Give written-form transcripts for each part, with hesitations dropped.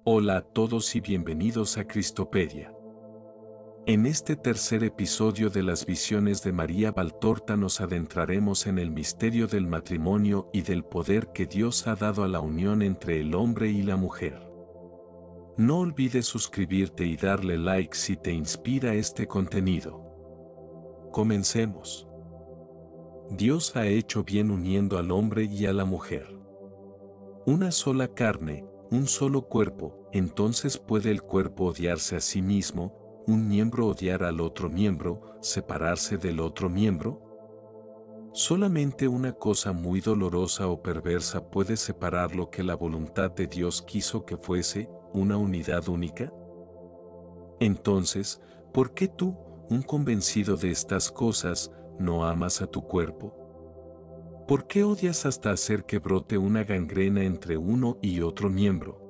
Hola a todos y bienvenidos a Cristopedia. En este tercer episodio de las visiones de María Valtorta nos adentraremos en el misterio del matrimonio y del poder que Dios ha dado a la unión entre el hombre y la mujer. No olvides suscribirte y darle like si te inspira este contenido. Comencemos. Dios ha hecho bien uniendo al hombre y a la mujer. Una sola carne, un solo cuerpo. Entonces ¿puede el cuerpo odiarse a sí mismo, un miembro odiar al otro miembro, separarse del otro miembro? Solamente una cosa muy dolorosa o perversa puede separar lo que la voluntad de Dios quiso que fuese, una unidad única. Entonces, ¿por qué tú, un convencido de estas cosas, no amas a tu cuerpo? ¿Por qué odias hasta hacer que brote una gangrena entre uno y otro miembro?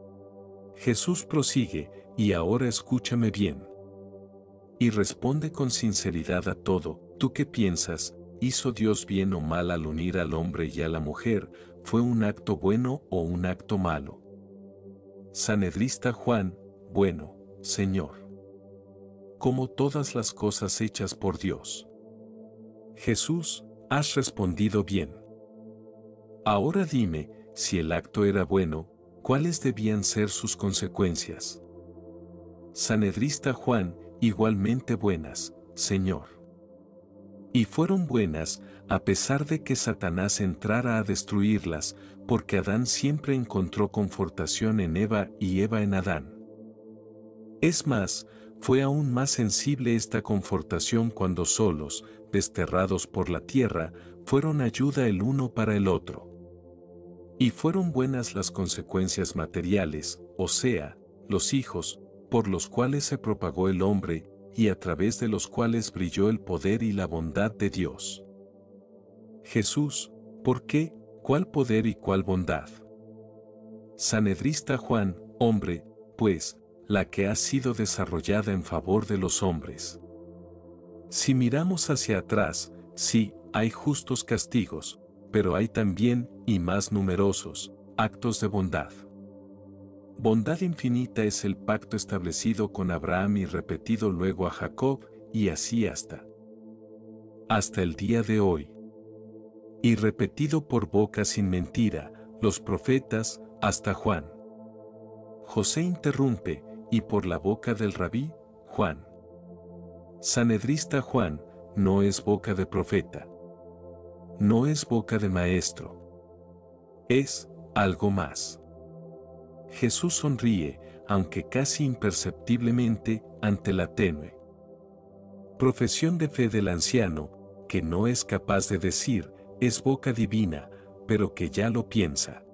Jesús prosigue, y ahora escúchame bien. Y responde con sinceridad a todo. ¿Tú qué piensas? ¿Hizo Dios bien o mal al unir al hombre y a la mujer? ¿Fue un acto bueno o un acto malo? Sanhedrista Juan: bueno, Señor. Como todas las cosas hechas por Dios. Jesús: has respondido bien. Ahora dime, si el acto era bueno, ¿cuáles debían ser sus consecuencias? Sanhedrista Juan: igualmente buenas, Señor. Y fueron buenas, a pesar de que Satanás entrara a destruirlas, porque Adán siempre encontró confortación en Eva y Eva en Adán. Es más, fue aún más sensible esta confortación cuando solos, desterrados por la tierra, fueron ayuda el uno para el otro. Y fueron buenas las consecuencias materiales, o sea, los hijos, por los cuales se propagó el hombre, y a través de los cuales brilló el poder y la bondad de Dios. Jesús: ¿por qué? ¿Cuál poder y cuál bondad? Sanhedrista Juan: hombre, pues, la que ha sido desarrollada en favor de los hombres. Si miramos hacia atrás, sí, hay justos castigos, pero hay también, y más numerosos, actos de bondad. Bondad infinita es el pacto establecido con Abraham y repetido luego a Jacob, y así hasta el día de hoy. Y repetido por boca sin mentira, los profetas, hasta Juan. José interrumpe, y por la boca del rabí, Juan. Sanhedrista Juan: no es boca de profeta. No es boca de maestro. Es algo más. Jesús sonríe, aunque casi imperceptiblemente, ante la tenue profesión de fe del anciano, que no es capaz de decir, es boca divina, pero que ya lo piensa.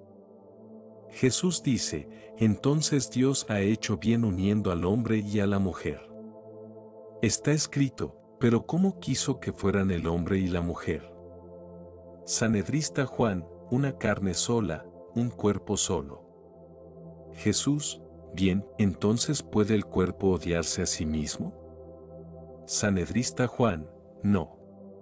Jesús dice: entonces Dios ha hecho bien uniendo al hombre y a la mujer. Está escrito, pero ¿cómo quiso que fueran el hombre y la mujer? Sanhedrista Juan: una carne sola, un cuerpo solo. Jesús: bien, entonces ¿puede el cuerpo odiarse a sí mismo? Sanhedrista Juan: no.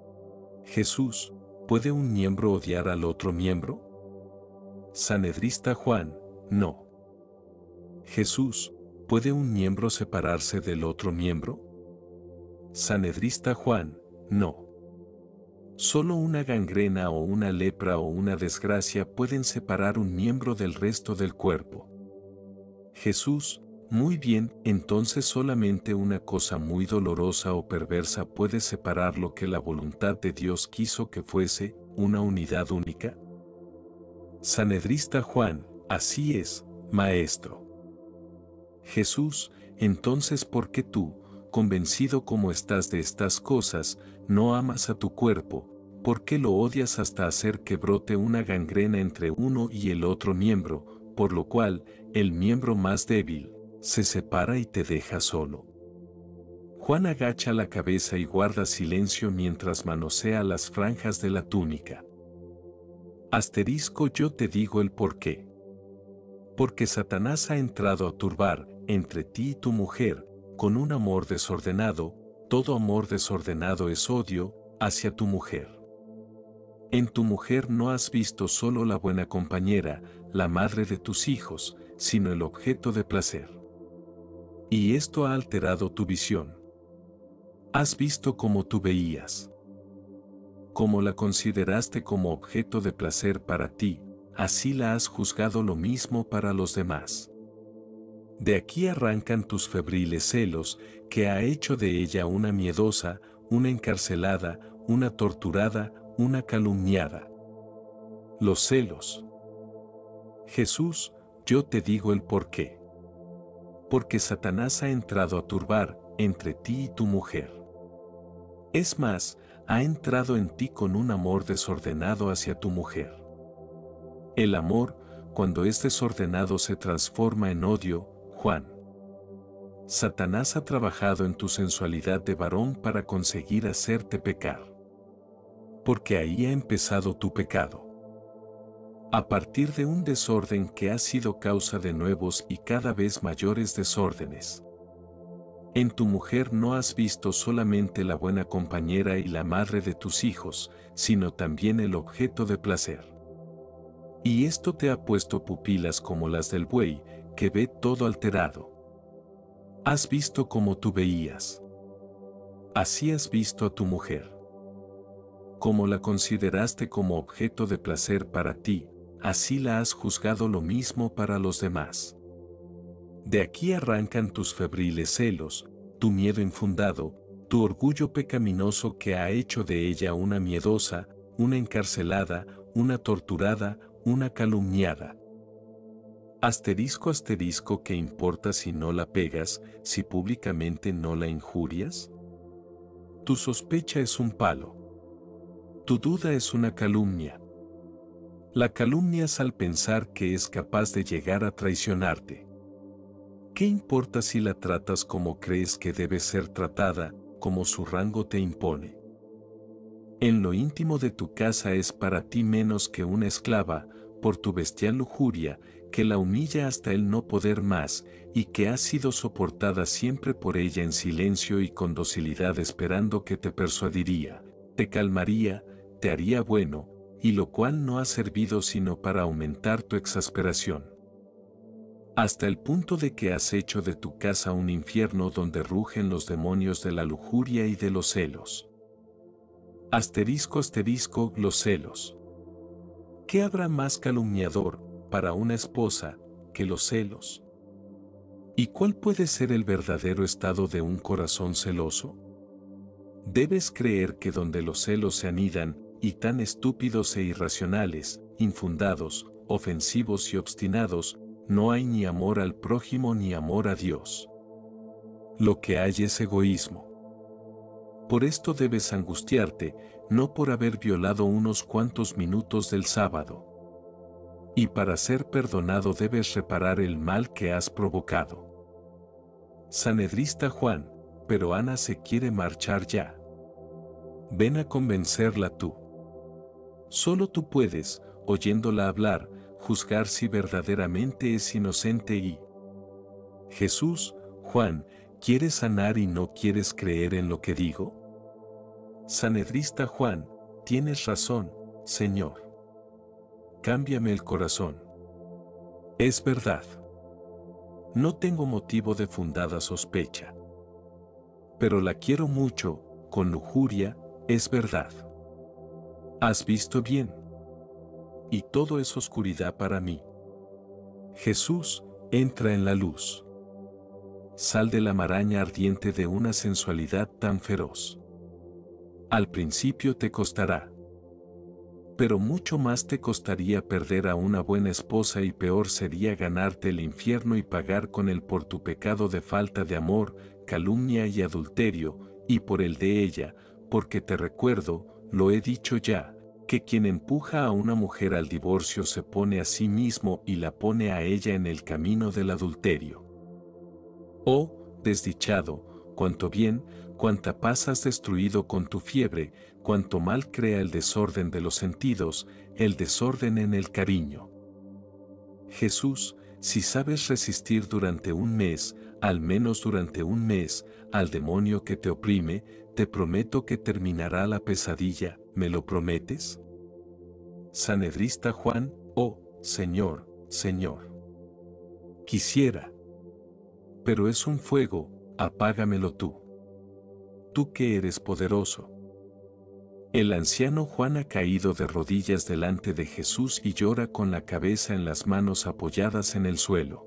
Jesús: ¿puede un miembro odiar al otro miembro? Sanhedrista Juan: no. Jesús: ¿puede un miembro separarse del otro miembro? Sanhedrista Juan: no. Solo una gangrena o una lepra o una desgracia pueden separar un miembro del resto del cuerpo. Jesús: muy bien, entonces solamente una cosa muy dolorosa o perversa puede separar lo que la voluntad de Dios quiso que fuese, una unidad única. Sanhedrista Juan: así es, maestro. Jesús: entonces ¿por qué tú, convencido como estás de estas cosas, no amas a tu cuerpo? ¿Por qué lo odias hasta hacer que brote una gangrena entre uno y el otro miembro, por lo cual, el miembro más débil, se separa y te deja solo? Juan agacha la cabeza y guarda silencio mientras manosea las franjas de la túnica. Asterisco: yo te digo el por qué. Porque Satanás ha entrado a turbar, entre ti y tu mujer, con un amor desordenado. Todo amor desordenado es odio, hacia tu mujer. En tu mujer no has visto solo la buena compañera, la madre de tus hijos, sino el objeto de placer. Y esto ha alterado tu visión. Has visto como tú veías. Como la consideraste como objeto de placer para ti, así la has juzgado lo mismo para los demás. De aquí arrancan tus febriles celos, que ha hecho de ella una miedosa, una encarcelada, una torturada, una calumniada. Los celos. Jesús, yo te digo el por qué. Porque Satanás ha entrado a turbar entre ti y tu mujer. Es más, ha entrado en ti con un amor desordenado hacia tu mujer. El amor, cuando es desordenado, se transforma en odio, Juan. Satanás ha trabajado en tu sensualidad de varón para conseguir hacerte pecar. Porque ahí ha empezado tu pecado. A partir de un desorden que ha sido causa de nuevos y cada vez mayores desórdenes. En tu mujer no has visto solamente la buena compañera y la madre de tus hijos, sino también el objeto de placer. Y esto te ha puesto pupilas como las del buey, que ve todo alterado. Has visto como tú veías. Así has visto a tu mujer. Como la consideraste como objeto de placer para ti, así la has juzgado lo mismo para los demás. De aquí arrancan tus febriles celos, tu miedo infundado, tu orgullo pecaminoso que ha hecho de ella una miedosa, una encarcelada, una torturada, una calumniada. Asterisco asterisco, ¿qué importa si no la pegas, si públicamente no la injurias? Tu sospecha es un palo. Tu duda es una calumnia. La calumnias al pensar que es capaz de llegar a traicionarte. ¿Qué importa si la tratas como crees que debe ser tratada, como su rango te impone? En lo íntimo de tu casa es para ti menos que una esclava, por tu bestial lujuria, que la humilla hasta el no poder más, y que ha sido soportada siempre por ella en silencio y con docilidad, esperando que te persuadiría, te calmaría, te haría bueno, y lo cual no ha servido sino para aumentar tu exasperación. Hasta el punto de que has hecho de tu casa un infierno donde rugen los demonios de la lujuria y de los celos. Asterisco asterisco, los celos. ¿Qué habrá más calumniador para una esposa que los celos? ¿Y cuál puede ser el verdadero estado de un corazón celoso? Debes creer que donde los celos se anidan, y tan estúpidos e irracionales, infundados, ofensivos y obstinados, no hay ni amor al prójimo ni amor a Dios. Lo que hay es egoísmo. Por esto debes angustiarte, no por haber violado unos cuantos minutos del sábado. Y para ser perdonado debes reparar el mal que has provocado. Sanedrista Juan, pero Ana se quiere marchar ya. Ven a convencerla tú. Solo tú puedes, oyéndola hablar, juzgar si verdaderamente es inocente y... Jesús, Juan, ¿quieres sanar y no quieres creer en lo que digo? Sanedrista Juan, tienes razón, Señor. Cámbiame el corazón. Es verdad. No tengo motivo de fundada sospecha. Pero la quiero mucho, con lujuria, es verdad. ¿Has visto bien? Y todo es oscuridad para mí. Jesús, entra en la luz. Sal de la maraña ardiente de una sensualidad tan feroz. Al principio te costará. Pero mucho más te costaría perder a una buena esposa y peor sería ganarte el infierno y pagar con él por tu pecado de falta de amor, calumnia y adulterio, y por el de ella, porque te recuerdo, lo he dicho ya, que quien empuja a una mujer al divorcio se pone a sí mismo y la pone a ella en el camino del adulterio. Oh, desdichado, cuánto bien, cuánta paz has destruido con tu fiebre, cuánto mal crea el desorden de los sentidos, el desorden en el cariño. Jesús, si sabes resistir durante un mes, al menos durante un mes, al demonio que te oprime, te prometo que terminará la pesadilla, ¿me lo prometes? Sanedrista Juan, oh, Señor, Señor. Quisiera. Pero es un fuego, apágamelo tú. Tú que eres poderoso. El anciano Juan ha caído de rodillas delante de Jesús y llora con la cabeza en las manos apoyadas en el suelo.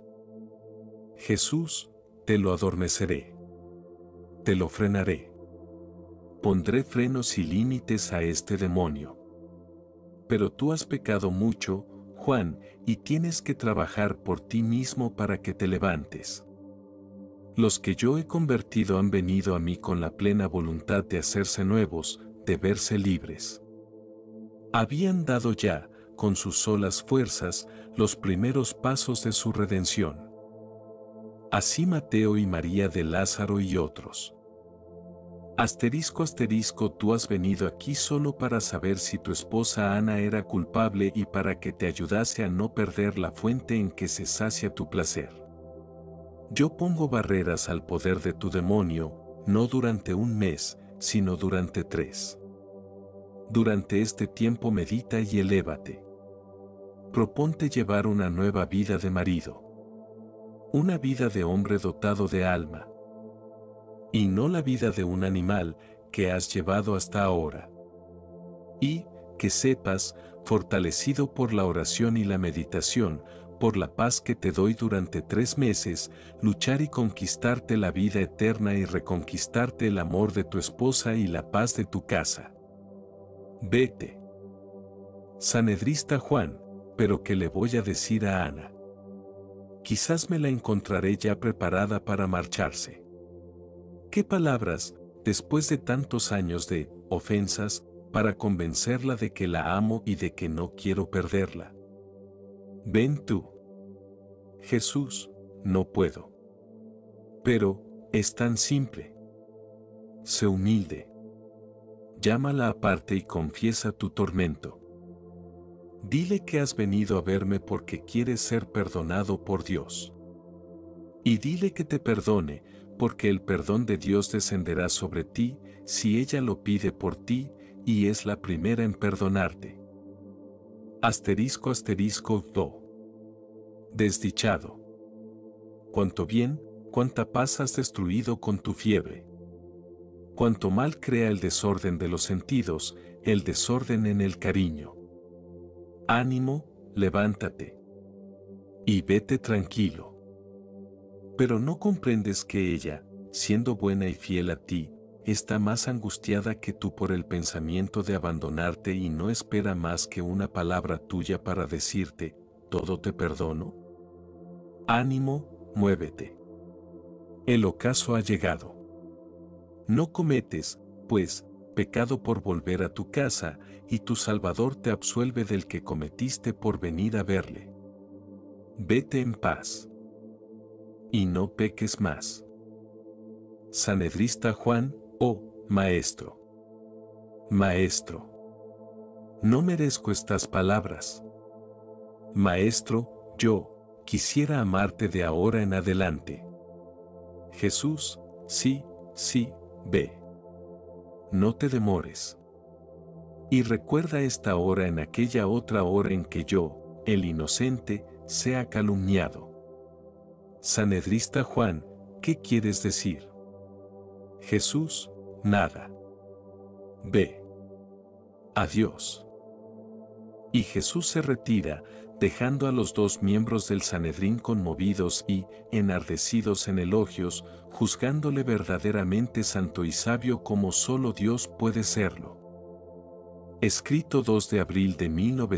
Jesús, te lo adormeceré. Te lo frenaré. Pondré frenos y límites a este demonio. Pero tú has pecado mucho, Juan, y tienes que trabajar por ti mismo para que te levantes. Los que yo he convertido han venido a mí con la plena voluntad de hacerse nuevos, de verse libres. Habían dado ya, con sus solas fuerzas, los primeros pasos de su redención. Así Mateo y María de Lázaro y otros. Asterisco, tú has venido aquí solo para saber si tu esposa Ana era culpable y para que te ayudase a no perder la fuente en que se sacia tu placer. Yo pongo barreras al poder de tu demonio, no durante un mes, sino durante 3. Durante este tiempo medita y elévate. Proponte llevar una nueva vida de marido. Una vida de hombre dotado de alma. Y no la vida de un animal que has llevado hasta ahora. Y, que sepas, fortalecido por la oración y la meditación, por la paz que te doy durante 3 meses, luchar y conquistarte la vida eterna y reconquistarte el amor de tu esposa y la paz de tu casa. Vete. Sanedrista Juan, pero ¿qué le voy a decir a Ana? Quizás me la encontraré ya preparada para marcharse. ¿Qué palabras, después de tantos años de ofensas, para convencerla de que la amo y de que no quiero perderla? Ven tú. Jesús, no puedo. Pero, es tan simple. Sé humilde. Llámala aparte y confiesa tu tormento. Dile que has venido a verme porque quieres ser perdonado por Dios. Y dile que te perdone, porque el perdón de Dios descenderá sobre ti, si ella lo pide por ti, y es la primera en perdonarte. Asterisco, do. Desdichado. Cuánto bien, cuánta paz has destruido con tu fiebre. Cuánto mal crea el desorden de los sentidos, el desorden en el cariño. Ánimo, levántate. Y vete tranquilo. Pero no comprendes que ella, siendo buena y fiel a ti, está más angustiada que tú por el pensamiento de abandonarte y no espera más que una palabra tuya para decirte, todo te perdono. Ánimo, muévete. El ocaso ha llegado. No cometes, pues, pecado por volver a tu casa, y tu Salvador te absuelve del que cometiste por venir a verle. Vete en paz. Y no peques más. Sanedrista Juan, oh, maestro. Maestro. No merezco estas palabras. Maestro, yo quisiera amarte de ahora en adelante. Jesús, sí, ve. No te demores. Y recuerda esta hora en aquella otra hora en que yo, el inocente, sea calumniado. Sanedrista Juan, ¿qué quieres decir? Jesús, nada. Ve. Adiós. Y Jesús se retira, dejando a los 2 miembros del Sanedrín conmovidos y, enardecidos en elogios, juzgándole verdaderamente santo y sabio como solo Dios puede serlo. Escrito 2 de abril de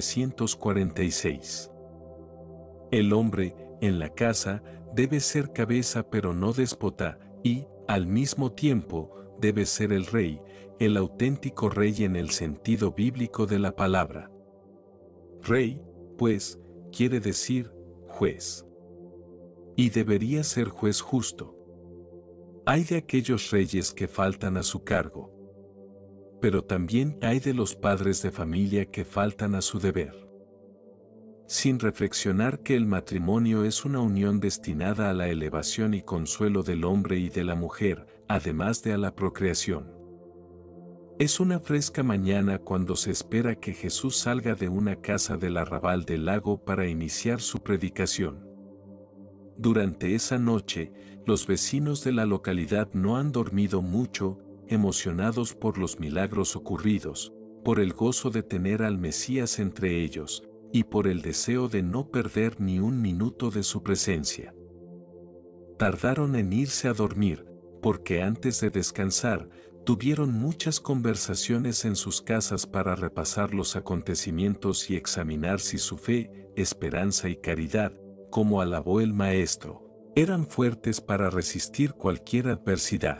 1946. El hombre, en la casa, debe ser cabeza pero no déspota, y, al mismo tiempo, debe ser el rey, el auténtico rey en el sentido bíblico de la palabra. Rey, pues, quiere decir, juez. Y debería ser juez justo. Hay de aquellos reyes que faltan a su cargo. Pero también hay de los padres de familia que faltan a su deber. Sin reflexionar que el matrimonio es una unión destinada a la elevación y consuelo del hombre y de la mujer, además de a la procreación. Es una fresca mañana cuando se espera que Jesús salga de una casa del arrabal del lago para iniciar su predicación. Durante esa noche, los vecinos de la localidad no han dormido mucho, emocionados por los milagros ocurridos, por el gozo de tener al Mesías entre ellos, y por el deseo de no perder ni un minuto de su presencia. Tardaron en irse a dormir, porque antes de descansar, tuvieron muchas conversaciones en sus casas para repasar los acontecimientos y examinar si su fe, esperanza y caridad, como alabó el Maestro, eran fuertes para resistir cualquier adversidad.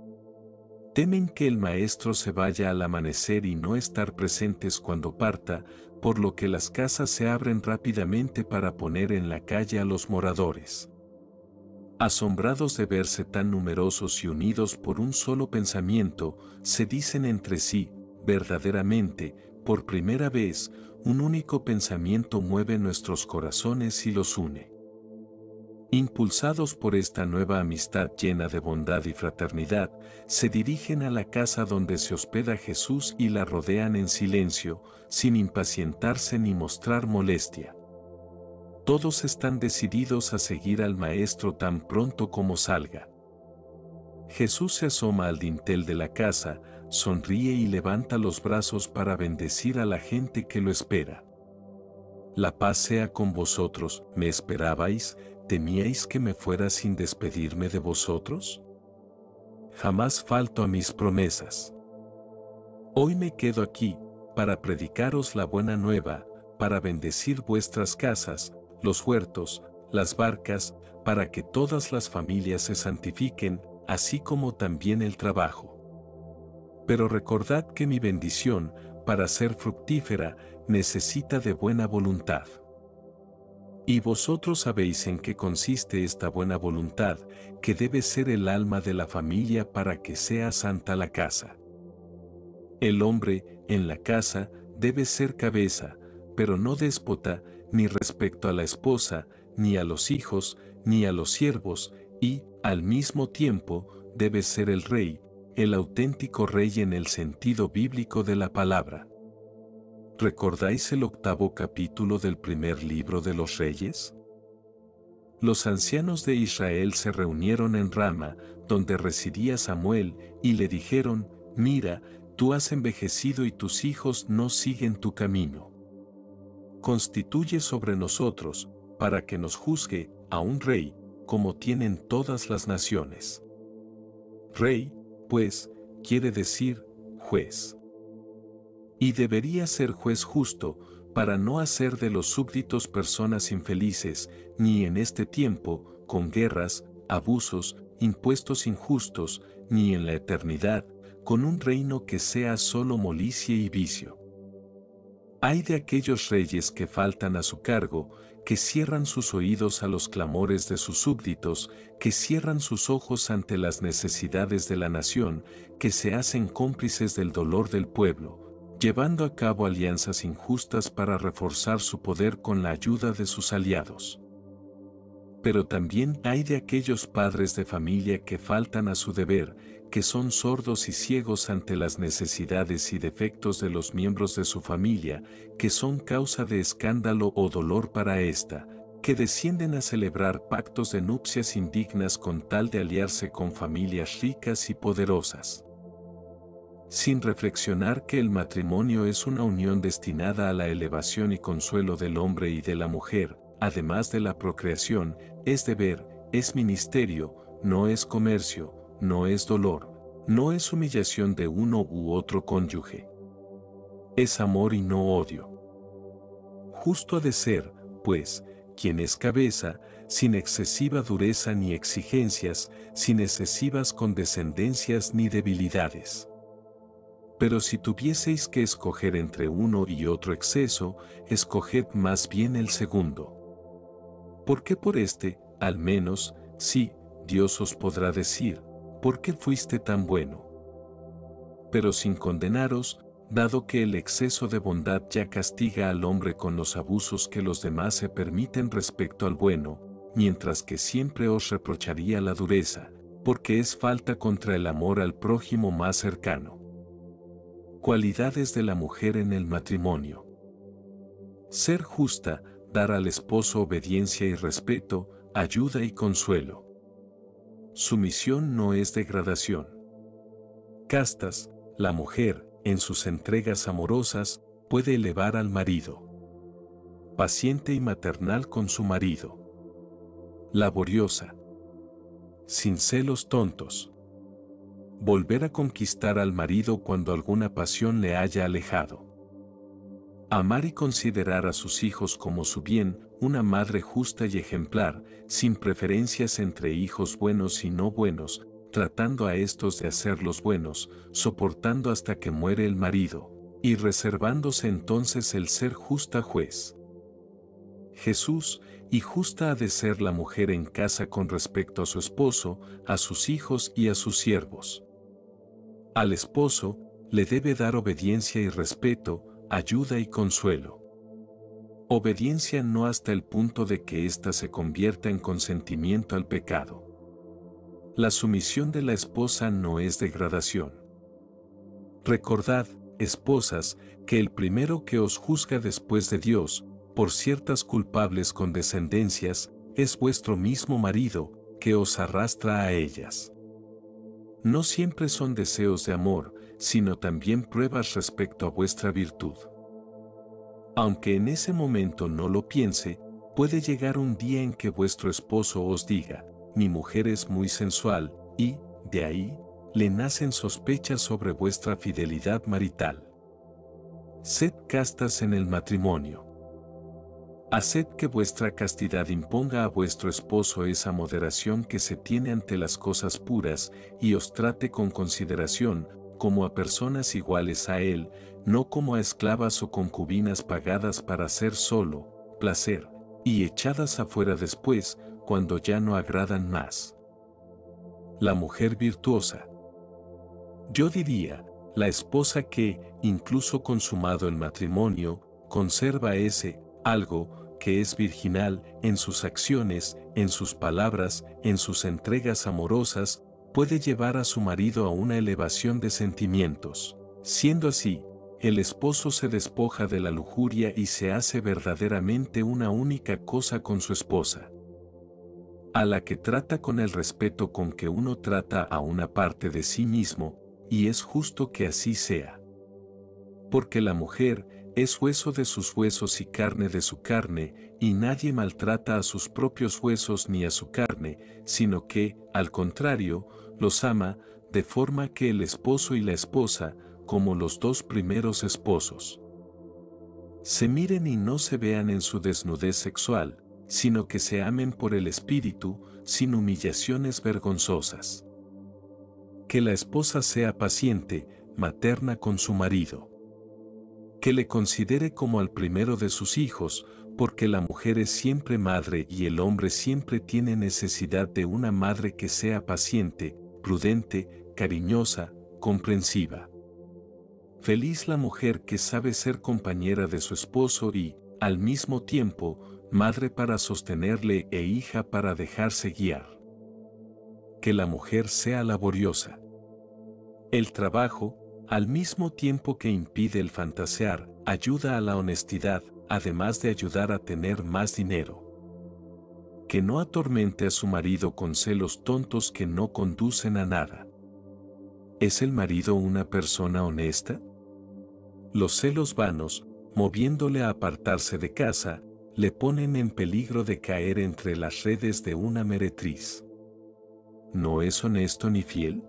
Temen que el Maestro se vaya al amanecer y no estar presentes cuando parta, por lo que las casas se abren rápidamente para poner en la calle a los moradores. Asombrados de verse tan numerosos y unidos por un solo pensamiento, se dicen entre sí, verdaderamente, por primera vez, un único pensamiento mueve nuestros corazones y los une. Impulsados por esta nueva amistad llena de bondad y fraternidad, se dirigen a la casa donde se hospeda Jesús y la rodean en silencio, sin impacientarse ni mostrar molestia. Todos están decididos a seguir al Maestro tan pronto como salga. Jesús se asoma al dintel de la casa, sonríe y levanta los brazos para bendecir a la gente que lo espera. La paz sea con vosotros. ¿Me esperabais? ¿Temíais que me fuera sin despedirme de vosotros? Jamás falto a mis promesas. Hoy me quedo aquí, para predicaros la buena nueva, para bendecir vuestras casas, los huertos, las barcas, para que todas las familias se santifiquen, así como también el trabajo. Pero recordad que mi bendición, para ser fructífera, necesita de buena voluntad. Y vosotros sabéis en qué consiste esta buena voluntad, que debe ser el alma de la familia para que sea santa la casa. El hombre, en la casa, debe ser cabeza, pero no déspota, ni respecto a la esposa, ni a los hijos, ni a los siervos, y, al mismo tiempo, debe ser el rey, el auténtico rey en el sentido bíblico de la palabra. ¿Recordáis el 8º capítulo del primer libro de los Reyes? Los ancianos de Israel se reunieron en Rama, donde residía Samuel, y le dijeron: «Mira, tú has envejecido y tus hijos no siguen tu camino. Constituye sobre nosotros, para que nos juzgue, a un rey, como tienen todas las naciones». Rey, pues, quiere decir juez. Y debería ser juez justo, para no hacer de los súbditos personas infelices, ni en este tiempo, con guerras, abusos, impuestos injustos, ni en la eternidad, con un reino que sea solo molicie y vicio. Ay de aquellos reyes que faltan a su cargo, que cierran sus oídos a los clamores de sus súbditos, que cierran sus ojos ante las necesidades de la nación, que se hacen cómplices del dolor del pueblo, llevando a cabo alianzas injustas para reforzar su poder con la ayuda de sus aliados. Pero también hay de aquellos padres de familia que faltan a su deber, que son sordos y ciegos ante las necesidades y defectos de los miembros de su familia, que son causa de escándalo o dolor para ésta, que descienden a celebrar pactos de nupcias indignas con tal de aliarse con familias ricas y poderosas, sin reflexionar que el matrimonio es una unión destinada a la elevación y consuelo del hombre y de la mujer. Además de la procreación, es deber, es ministerio, no es comercio, no es dolor, no es humillación de uno u otro cónyuge. Es amor y no odio. Justo ha de ser, pues, quien es cabeza, sin excesiva dureza ni exigencias, sin excesivas condescendencias ni debilidades. Pero si tuvieseis que escoger entre uno y otro exceso, escoged más bien el segundo. Porque por este, al menos, sí, Dios os podrá decir: ¿por qué fuiste tan bueno? Pero sin condenaros, dado que el exceso de bondad ya castiga al hombre con los abusos que los demás se permiten respecto al bueno, mientras que siempre os reprocharía la dureza, porque es falta contra el amor al prójimo más cercano. Cualidades de la mujer en el matrimonio. Ser justa, dar al esposo obediencia y respeto, ayuda y consuelo. Sumisión no es degradación. Castas, la mujer, en sus entregas amorosas, puede elevar al marido. Paciente y maternal con su marido. Laboriosa. Sin celos tontos. Volver a conquistar al marido cuando alguna pasión le haya alejado. Amar y considerar a sus hijos como su bien, una madre justa y ejemplar, sin preferencias entre hijos buenos y no buenos, tratando a estos de hacerlos buenos, soportando hasta que muere el marido, y reservándose entonces el ser justa juez. Jesús, y justa ha de ser la mujer en casa con respecto a su esposo, a sus hijos y a sus siervos. Al esposo, le debe dar obediencia y respeto, ayuda y consuelo. Obediencia no hasta el punto de que ésta se convierta en consentimiento al pecado. La sumisión de la esposa no es degradación. Recordad, esposas, que el primero que os juzga después de Dios, por ciertas culpables condescendencias, es vuestro mismo marido, que os arrastra a ellas. No siempre son deseos de amor, sino también pruebas respecto a vuestra virtud. Aunque en ese momento no lo piense, puede llegar un día en que vuestro esposo os diga, mi mujer es muy sensual, y, de ahí, le nacen sospechas sobre vuestra fidelidad marital. Sed castas en el matrimonio. Haced que vuestra castidad imponga a vuestro esposo esa moderación que se tiene ante las cosas puras, y os trate con consideración, como a personas iguales a él, no como a esclavas o concubinas pagadas para hacer solo placer, y echadas afuera después, cuando ya no agradan más. La mujer virtuosa. Yo diría, la esposa que, incluso consumado el matrimonio, conserva ese algo que es virginal en sus acciones, en sus palabras, en sus entregas amorosas, puede llevar a su marido a una elevación de sentimientos. Siendo así, el esposo se despoja de la lujuria y se hace verdaderamente una única cosa con su esposa, a la que trata con el respeto con que uno trata a una parte de sí mismo, y es justo que así sea. Porque la mujer es hueso de sus huesos y carne de su carne, y nadie maltrata a sus propios huesos ni a su carne, sino que, al contrario, los ama, de forma que el esposo y la esposa, como los dos primeros esposos, se miren y no se vean en su desnudez sexual, sino que se amen por el espíritu, sin humillaciones vergonzosas. Que la esposa sea paciente, materna con su marido. Que le considere como al primero de sus hijos, porque la mujer es siempre madre y el hombre siempre tiene necesidad de una madre que sea paciente, prudente, cariñosa, comprensiva. Feliz la mujer que sabe ser compañera de su esposo y, al mismo tiempo, madre para sostenerle e hija para dejarse guiar. Que la mujer sea laboriosa. El trabajo, al mismo tiempo que impide el fantasear, ayuda a la honestidad, además de ayudar a tener más dinero. Que no atormente a su marido con celos tontos que no conducen a nada. ¿Es el marido una persona honesta? Los celos vanos, moviéndole a apartarse de casa, le ponen en peligro de caer entre las redes de una meretriz. ¿No es honesto ni fiel?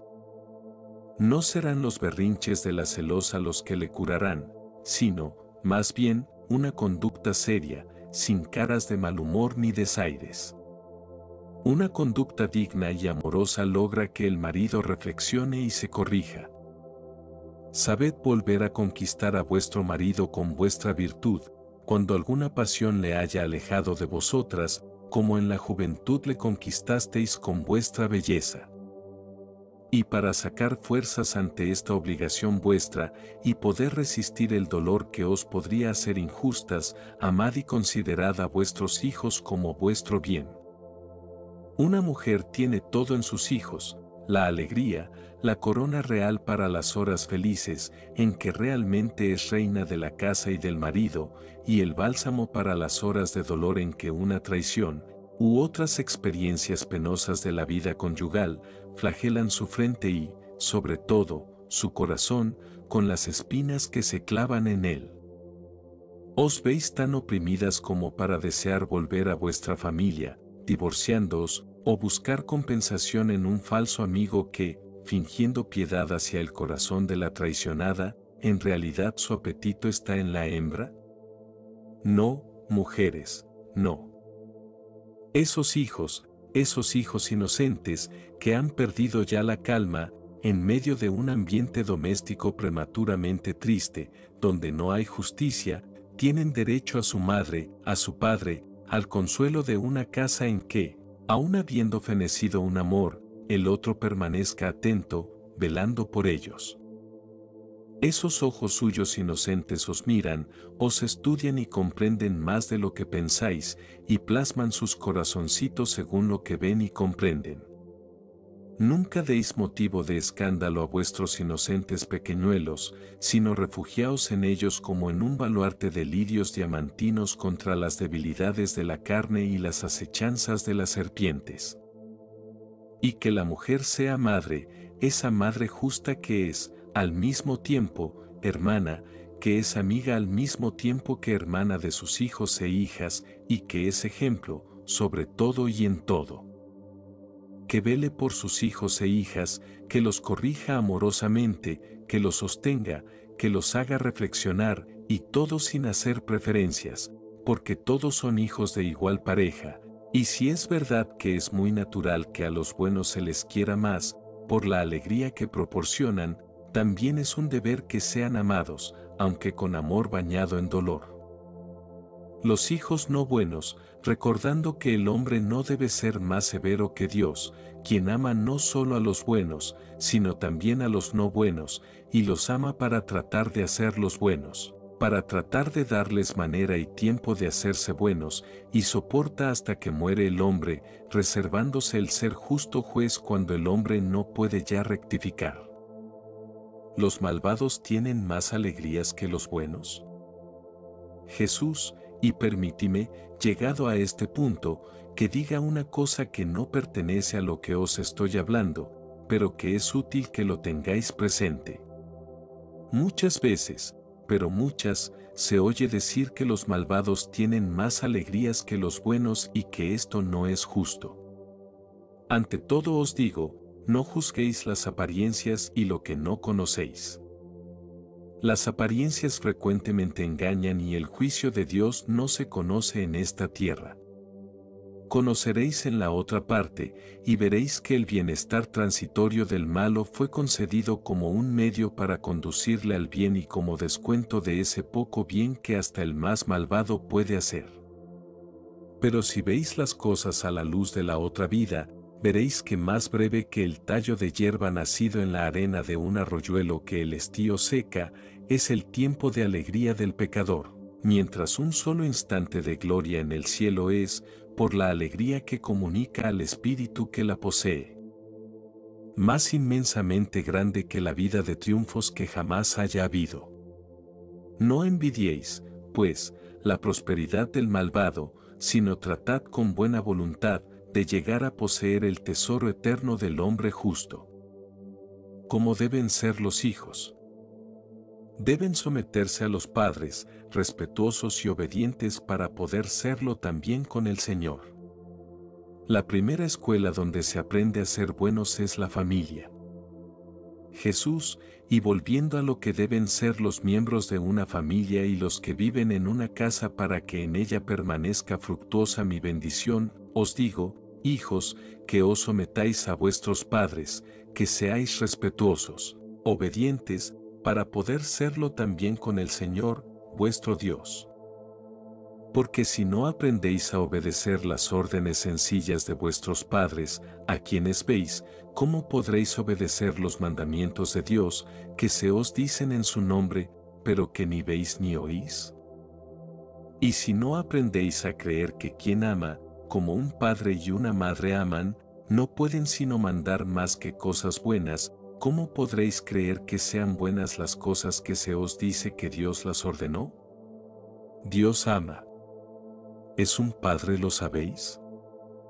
No serán los berrinches de la celosa los que le curarán, sino, más bien, una conducta seria, sin caras de mal humor ni desaires. Una conducta digna y amorosa logra que el marido reflexione y se corrija. Sabed volver a conquistar a vuestro marido con vuestra virtud, cuando alguna pasión le haya alejado de vosotras, como en la juventud le conquistasteis con vuestra belleza. Y para sacar fuerzas ante esta obligación vuestra, y poder resistir el dolor que os podría hacer injustas, amad y considerad a vuestros hijos como vuestro bien. Una mujer tiene todo en sus hijos, la alegría, la corona real para las horas felices, en que realmente es reina de la casa y del marido, y el bálsamo para las horas de dolor en que una traición, u otras experiencias penosas de la vida conyugal, flagelan su frente y, sobre todo, su corazón, con las espinas que se clavan en él. Os veis tan oprimidas como para desear volver a vuestra familia, divorciándoos, o buscar compensación en un falso amigo que, fingiendo piedad hacia el corazón de la traicionada, en realidad su apetito está en la hembra. No, mujeres, no. Esos hijos inocentes, que han perdido ya la calma, en medio de un ambiente doméstico prematuramente triste, donde no hay justicia, tienen derecho a su madre, a su padre, al consuelo de una casa en que, aun habiendo fenecido un amor, el otro permanezca atento, velando por ellos. Esos ojos suyos inocentes os miran, os estudian y comprenden más de lo que pensáis, y plasman sus corazoncitos según lo que ven y comprenden. Nunca deis motivo de escándalo a vuestros inocentes pequeñuelos, sino refugiaos en ellos como en un baluarte de lirios diamantinos contra las debilidades de la carne y las acechanzas de las serpientes. Y que la mujer sea madre, esa madre justa que es, al mismo tiempo, hermana, que es amiga al mismo tiempo que hermana de sus hijos e hijas, y que es ejemplo, sobre todo y en todo. Que vele por sus hijos e hijas, que los corrija amorosamente, que los sostenga, que los haga reflexionar, y todo sin hacer preferencias, porque todos son hijos de igual pareja, y si es verdad que es muy natural que a los buenos se les quiera más, por la alegría que proporcionan, también es un deber que sean amados, aunque con amor bañado en dolor. Los hijos no buenos, recordando que el hombre no debe ser más severo que Dios, quien ama no solo a los buenos, sino también a los no buenos, y los ama para tratar de hacerlos buenos, para tratar de darles manera y tiempo de hacerse buenos, y soporta hasta que muere el hombre, reservándose el ser justo juez cuando el hombre no puede ya rectificar. ¿Los malvados tienen más alegrías que los buenos? Jesús, y permítime, llegado a este punto, que diga una cosa que no pertenece a lo que os estoy hablando, pero que es útil que lo tengáis presente. Muchas veces, pero muchas, se oye decir que los malvados tienen más alegrías que los buenos y que esto no es justo. Ante todo os digo, no juzguéis las apariencias y lo que no conocéis. Las apariencias frecuentemente engañan y el juicio de Dios no se conoce en esta tierra. Conoceréis en la otra parte, y veréis que el bienestar transitorio del malo fue concedido como un medio para conducirle al bien y como descuento de ese poco bien que hasta el más malvado puede hacer. Pero si veis las cosas a la luz de la otra vida, veréis que más breve que el tallo de hierba nacido en la arena de un arroyuelo que el estío seca, es el tiempo de alegría del pecador, mientras un solo instante de gloria en el cielo es, por la alegría que comunica al espíritu que la posee, más inmensamente grande que la vida de triunfos que jamás haya habido. No envidiéis, pues, la prosperidad del malvado, sino tratad con buena voluntad de llegar a poseer el tesoro eterno del hombre justo. ¿Cómo deben ser los hijos? Deben someterse a los padres, respetuosos y obedientes para poder serlo también con el Señor. La primera escuela donde se aprende a ser buenos es la familia. Jesús, y volviendo a lo que deben ser los miembros de una familia y los que viven en una casa para que en ella permanezca fructuosa mi bendición, os digo, hijos, que os sometáis a vuestros padres, que seáis respetuosos, obedientes, para poder serlo también con el Señor, vuestro Dios. Porque si no aprendéis a obedecer las órdenes sencillas de vuestros padres, a quienes veis, ¿cómo podréis obedecer los mandamientos de Dios, que se os dicen en su nombre, pero que ni veis ni oís? Y si no aprendéis a creer que quien ama, como un padre y una madre aman, no pueden sino mandar más que cosas buenas, ¿cómo podréis creer que sean buenas las cosas que se os dice que Dios las ordenó? Dios ama. ¿Es un padre, lo sabéis?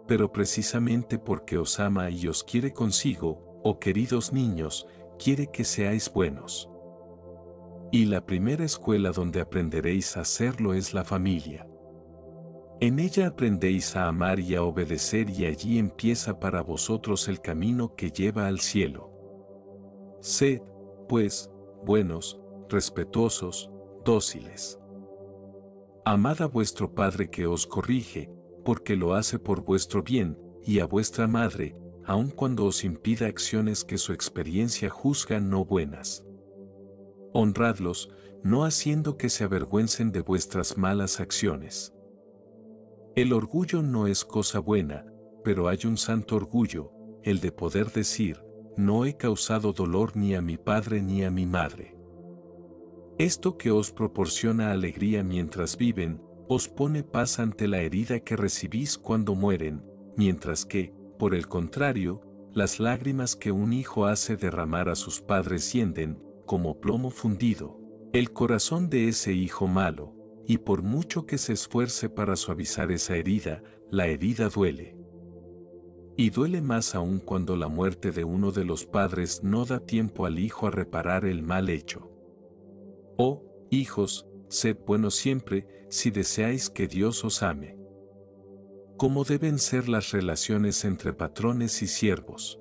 pero precisamente porque os ama y os quiere consigo, oh queridos niños, quiere que seáis buenos. Y la primera escuela donde aprenderéis a hacerlo es la familia. En ella aprendéis a amar y a obedecer y allí empieza para vosotros el camino que lleva al cielo. Sed, pues, buenos, respetuosos, dóciles. Amad a vuestro Padre que os corrige, porque lo hace por vuestro bien, y a vuestra madre, aun cuando os impida acciones que su experiencia juzga no buenas. Honradlos, no haciendo que se avergüencen de vuestras malas acciones. El orgullo no es cosa buena, pero hay un santo orgullo, el de poder decir, no he causado dolor ni a mi padre ni a mi madre. Esto que os proporciona alegría mientras viven, os pone paz ante la herida que recibís cuando mueren, mientras que, por el contrario, las lágrimas que un hijo hace derramar a sus padres hienden, como plomo fundido, el corazón de ese hijo malo, y por mucho que se esfuerce para suavizar esa herida, la herida duele. Y duele más aún cuando la muerte de uno de los padres no da tiempo al hijo a reparar el mal hecho. Oh, hijos, sed buenos siempre, si deseáis que Dios os ame. ¿Cómo deben ser las relaciones entre patrones y siervos?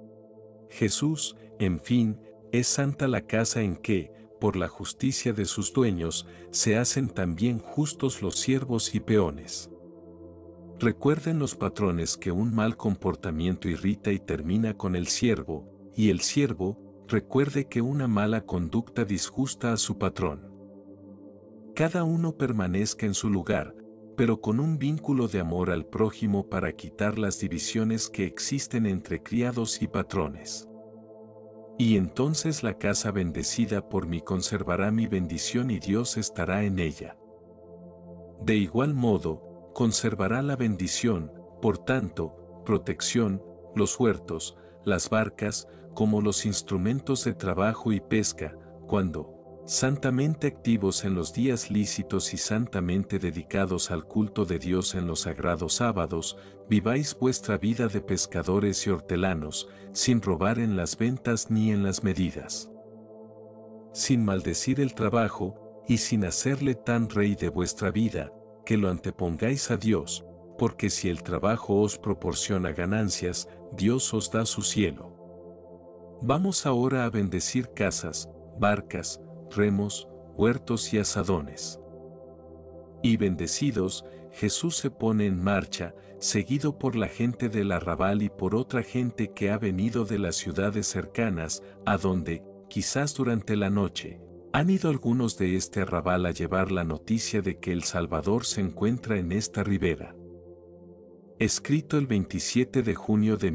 Jesús, en fin, es santa la casa en que, por la justicia de sus dueños, se hacen también justos los siervos y peones. Recuerden los patrones que un mal comportamiento irrita y termina con el siervo, y el siervo, recuerde que una mala conducta disgusta a su patrón. Cada uno permanezca en su lugar, pero con un vínculo de amor al prójimo para quitar las divisiones que existen entre criados y patrones. Y entonces la casa bendecida por mí conservará mi bendición y Dios estará en ella. De igual modo, conservará la bendición, por tanto, protección, los huertos, las barcas, como los instrumentos de trabajo y pesca, cuando, santamente activos en los días lícitos y santamente dedicados al culto de Dios en los sagrados sábados, viváis vuestra vida de pescadores y hortelanos, sin robar en las ventas ni en las medidas. Sin maldecir el trabajo, y sin hacerle tan rey de vuestra vida, que lo antepongáis a Dios, porque si el trabajo os proporciona ganancias, Dios os da su cielo. Vamos ahora a bendecir casas, barcas, remos, huertos y asadones. Y bendecidos, Jesús se pone en marcha, seguido por la gente del arrabal y por otra gente que ha venido de las ciudades cercanas, a donde, quizás durante la noche, han ido algunos de este arrabal a llevar la noticia de que el Salvador se encuentra en esta ribera. Escrito el 27 de junio de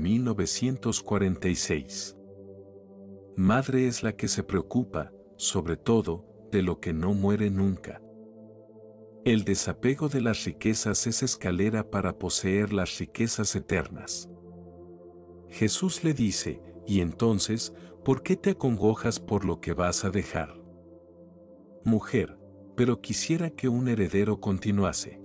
1946. Madre es la que se preocupa, sobre todo, de lo que no muere nunca. El desapego de las riquezas es escalera para poseer las riquezas eternas. Jesús le dice, y entonces, ¿por qué te acongojas por lo que vas a dejar? Mujer, pero quisiera que un heredero continuase.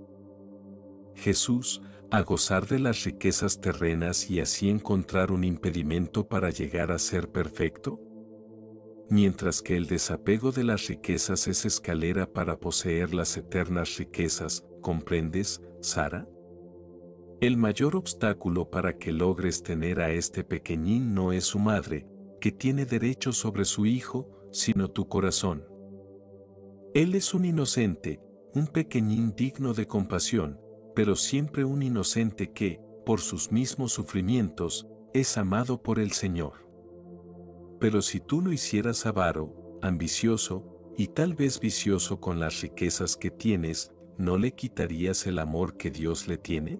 Jesús, a gozar de las riquezas terrenas y así encontrar un impedimento para llegar a ser perfecto? Mientras que el desapego de las riquezas es escalera para poseer las eternas riquezas, ¿comprendes, Sara? El mayor obstáculo para que logres tener a este pequeñín no es su madre, que tiene derecho sobre su hijo, sino tu corazón. Él es un inocente, un pequeñín digno de compasión, pero siempre un inocente que, por sus mismos sufrimientos, es amado por el Señor. Pero si tú lo hicieras avaro, ambicioso, y tal vez vicioso con las riquezas que tienes, ¿no le quitarías el amor que Dios le tiene?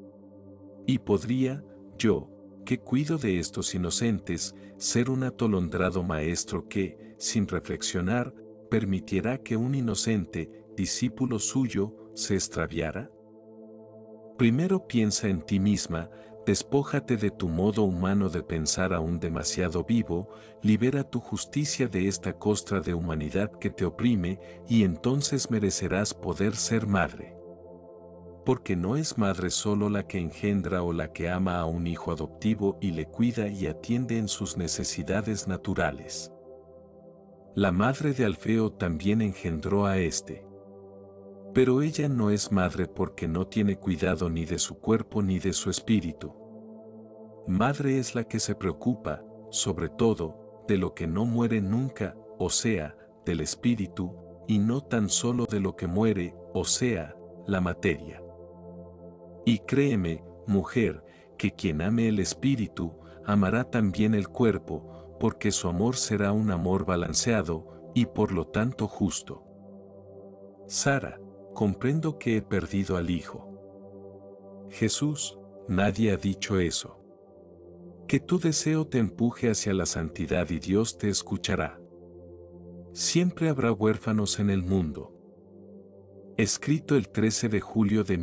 Y podría, yo, que cuido de estos inocentes, ser un atolondrado maestro que, sin reflexionar, permitiera que un inocente, discípulo suyo, se extraviara? Primero piensa en ti misma, despójate de tu modo humano de pensar aún demasiado vivo, libera tu justicia de esta costra de humanidad que te oprime, y entonces merecerás poder ser madre. porque no es madre solo la que engendra o la que ama a un hijo adoptivo y le cuida y atiende en sus necesidades naturales. La madre de Alfeo también engendró a éste. Pero ella no es madre porque no tiene cuidado ni de su cuerpo ni de su espíritu. Madre es la que se preocupa, sobre todo, de lo que no muere nunca, o sea, del espíritu, y no tan solo de lo que muere, o sea, la materia. Y créeme, mujer, que quien ame el espíritu, amará también el cuerpo, porque su amor será un amor balanceado, y por lo tanto justo. Sara, comprendo que he perdido al hijo. Jesús, nadie ha dicho eso. Que tu deseo te empuje hacia la santidad y Dios te escuchará. Siempre habrá huérfanos en el mundo. Escrito el 13 de julio de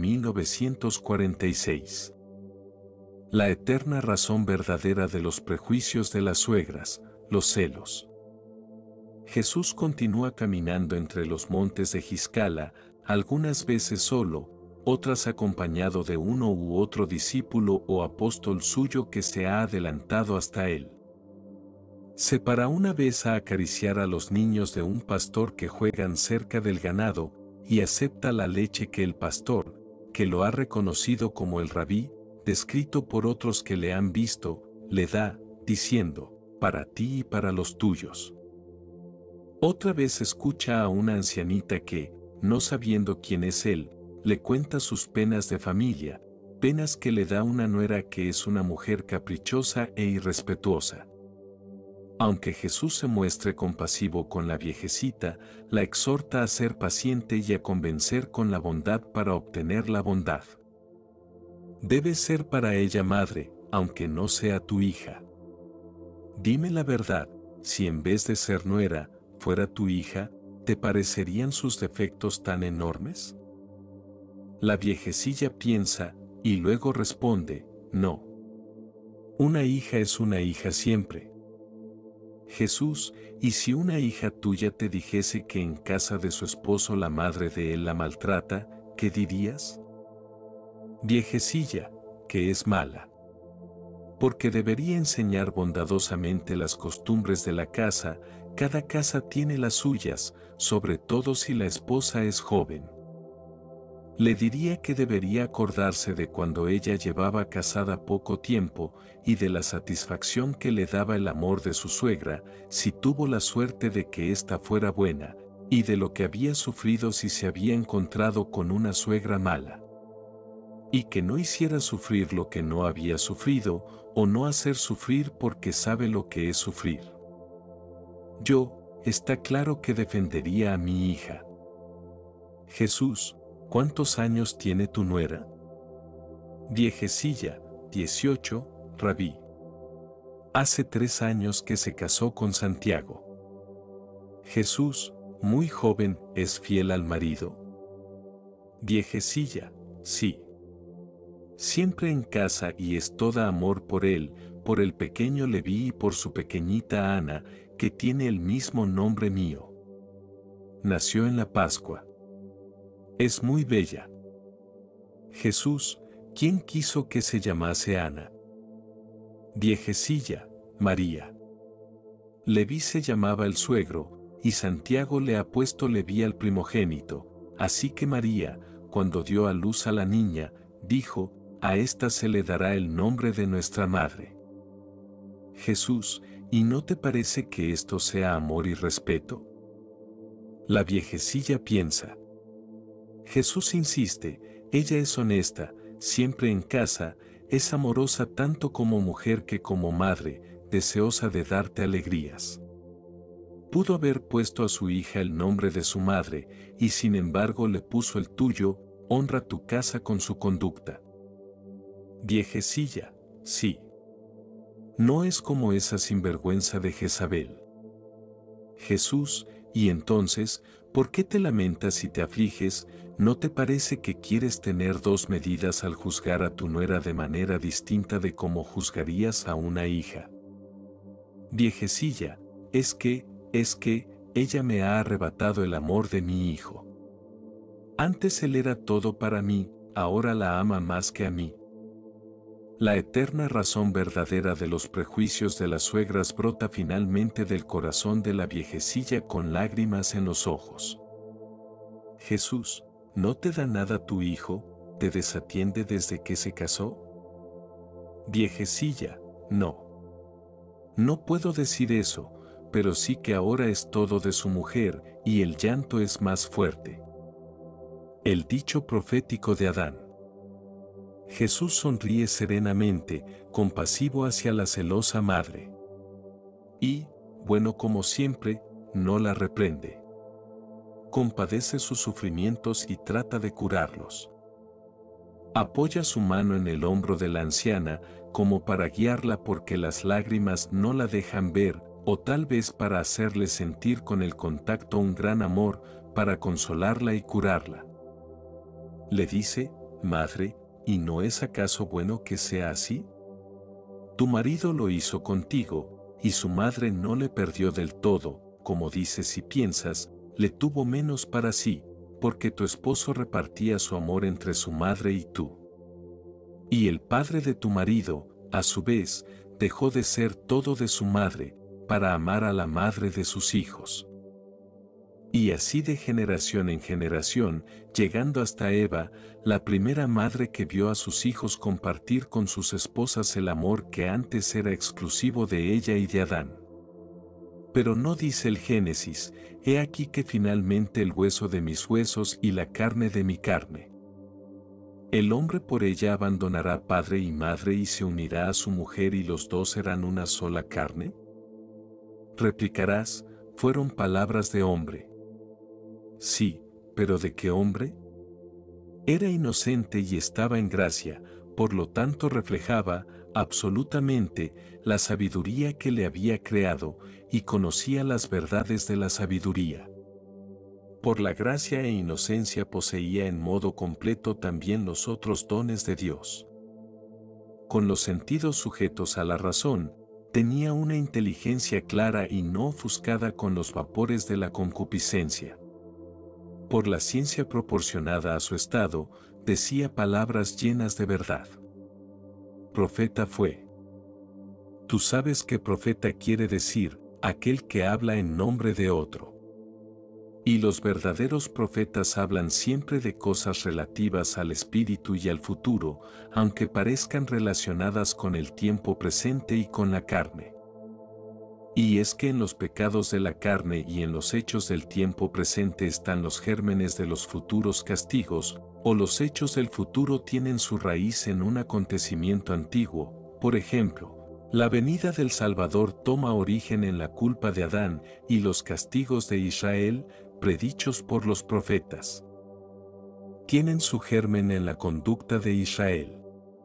1946. La eterna razón verdadera de los prejuicios de las suegras, los celos. Jesús continúa caminando entre los montes de Giscala, algunas veces solo, otras acompañado de uno u otro discípulo o apóstol suyo que se ha adelantado hasta él. Se para una vez a acariciar a los niños de un pastor que juegan cerca del ganado, y acepta la leche que el pastor, que lo ha reconocido como el rabí, descrito por otros que le han visto, le da, diciendo, para ti y para los tuyos. Otra vez escucha a una ancianita que, no sabiendo quién es él, le cuenta sus penas de familia, penas que le da una nuera que es una mujer caprichosa e irrespetuosa. Aunque Jesús se muestre compasivo con la viejecita, la exhorta a ser paciente y a convencer con la bondad para obtener la bondad. Debes ser para ella madre, aunque no sea tu hija. Dime la verdad, si en vez de ser nuera, fuera tu hija, ¿te parecerían sus defectos tan enormes? La viejecilla piensa, y luego responde, no. Una hija es una hija siempre. Jesús, ¿y si una hija tuya te dijese que en casa de su esposo la madre de él la maltrata, qué dirías? Viejecilla, que es mala. Porque debería enseñar bondadosamente las costumbres de la casa, cada casa tiene las suyas, sobre todo si la esposa es joven. Le diría que debería acordarse de cuando ella llevaba casada poco tiempo y de la satisfacción que le daba el amor de su suegra, si tuvo la suerte de que ésta fuera buena, y de lo que había sufrido si se había encontrado con una suegra mala. Y que no hiciera sufrir lo que no había sufrido, o no hacer sufrir porque sabe lo que es sufrir. Yo, está claro que defendería a mi hija. Jesús, ¿cuántos años tiene tu nuera? Viejecilla, 18, rabí. Hace 3 años que se casó con Santiago. Jesús, muy joven, ¿es fiel al marido? Viejecilla, sí. Siempre en casa y es toda amor por él, por el pequeño Leví y por su pequeñita Ana, que tiene el mismo nombre mío. Nació en la Pascua. Es muy bella. Jesús, ¿quién quiso que se llamase Ana? Viejecilla, María. Leví se llamaba el suegro, y Santiago le ha puesto Leví al primogénito, así que María, cuando dio a luz a la niña, dijo, a esta se le dará el nombre de nuestra madre. Jesús, ¿y no te parece que esto sea amor y respeto? La viejecilla piensa. Jesús insiste, ella es honesta, siempre en casa, es amorosa tanto como mujer que como madre, deseosa de darte alegrías. Pudo haber puesto a su hija el nombre de su madre, y sin embargo le puso el tuyo, honra tu casa con su conducta. Viejecilla, sí. No es como esa sinvergüenza de Jezabel. Jesús, y entonces, ¿por qué te lamentas y te afliges? ¿No te parece que quieres tener 2 medidas al juzgar a tu nuera de manera distinta de cómo juzgarías a una hija? Viejecilla, es que, ella me ha arrebatado el amor de mi hijo. Antes él era todo para mí, ahora la ama más que a mí. La eterna razón verdadera de los prejuicios de las suegras brota finalmente del corazón de la viejecilla con lágrimas en los ojos. Jesús, ¿no te da nada tu hijo? ¿Te desatiende desde que se casó? Viejecilla, no. No puedo decir eso, pero sí que ahora es todo de su mujer y el llanto es más fuerte. El dicho profético de Adán. Jesús sonríe serenamente, compasivo hacia la celosa madre. Y, bueno como siempre, no la reprende. Compadece sus sufrimientos y trata de curarlos. Apoya su mano en el hombro de la anciana, como para guiarla porque las lágrimas no la dejan ver, o tal vez para hacerle sentir con el contacto un gran amor, para consolarla y curarla. Le dice, madre, ¿y no es acaso bueno que sea así? Tu marido lo hizo contigo, y su madre no le perdió del todo, como dices y piensas, le tuvo menos para sí, porque tu esposo repartía su amor entre su madre y tú. Y el padre de tu marido, a su vez, dejó de ser todo de su madre, para amar a la madre de sus hijos. Y así de generación en generación, llegando hasta Eva, la primera madre que vio a sus hijos compartir con sus esposas el amor que antes era exclusivo de ella y de Adán. Pero no dice el Génesis, he aquí que finalmente el hueso de mis huesos y la carne de mi carne. El hombre por ella abandonará padre y madre y se unirá a su mujer y los dos serán una sola carne. Replicarás, fueron palabras de hombre. Sí, pero ¿de qué hombre? Era inocente y estaba en gracia, por lo tanto reflejaba, absolutamente, la sabiduría que le había creado, y conocía las verdades de la sabiduría. Por la gracia e inocencia poseía en modo completo también los otros dones de Dios. Con los sentidos sujetos a la razón, tenía una inteligencia clara y no ofuscada con los vapores de la concupiscencia. Por la ciencia proporcionada a su estado, decía palabras llenas de verdad. Profeta fue. Tú sabes que profeta quiere decir, aquel que habla en nombre de otro. Y los verdaderos profetas hablan siempre de cosas relativas al espíritu y al futuro, aunque parezcan relacionadas con el tiempo presente y con la carne. Y es que en los pecados de la carne y en los hechos del tiempo presente están los gérmenes de los futuros castigos, o los hechos del futuro tienen su raíz en un acontecimiento antiguo. Por ejemplo, la venida del Salvador toma origen en la culpa de Adán y los castigos de Israel, predichos por los profetas. Tienen su germen en la conducta de Israel.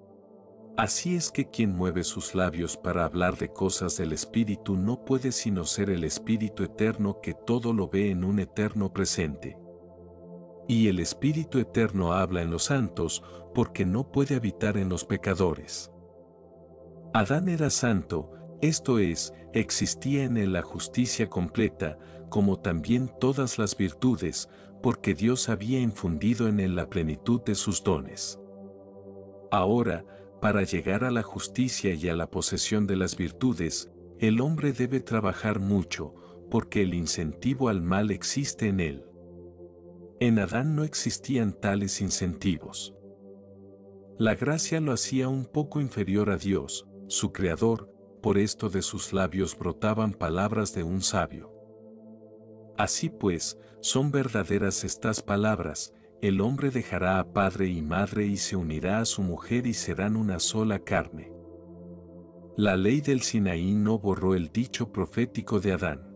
Así es que quien mueve sus labios para hablar de cosas del Espíritu no puede sino ser el Espíritu eterno que todo lo ve en un eterno presente. Y el Espíritu eterno habla en los santos porque no puede habitar en los pecadores. Adán era santo, esto es, existía en él la justicia completa, como también todas las virtudes, porque Dios había infundido en él la plenitud de sus dones. Ahora, para llegar a la justicia y a la posesión de las virtudes, el hombre debe trabajar mucho, porque el incentivo al mal existe en él. En Adán no existían tales incentivos. La gracia lo hacía un poco inferior a Dios, su creador, por esto de sus labios brotaban palabras de un sabio. Así pues, son verdaderas estas palabras, el hombre dejará a padre y madre y se unirá a su mujer y serán una sola carne. La ley del Sinaí no borró el dicho profético de Adán.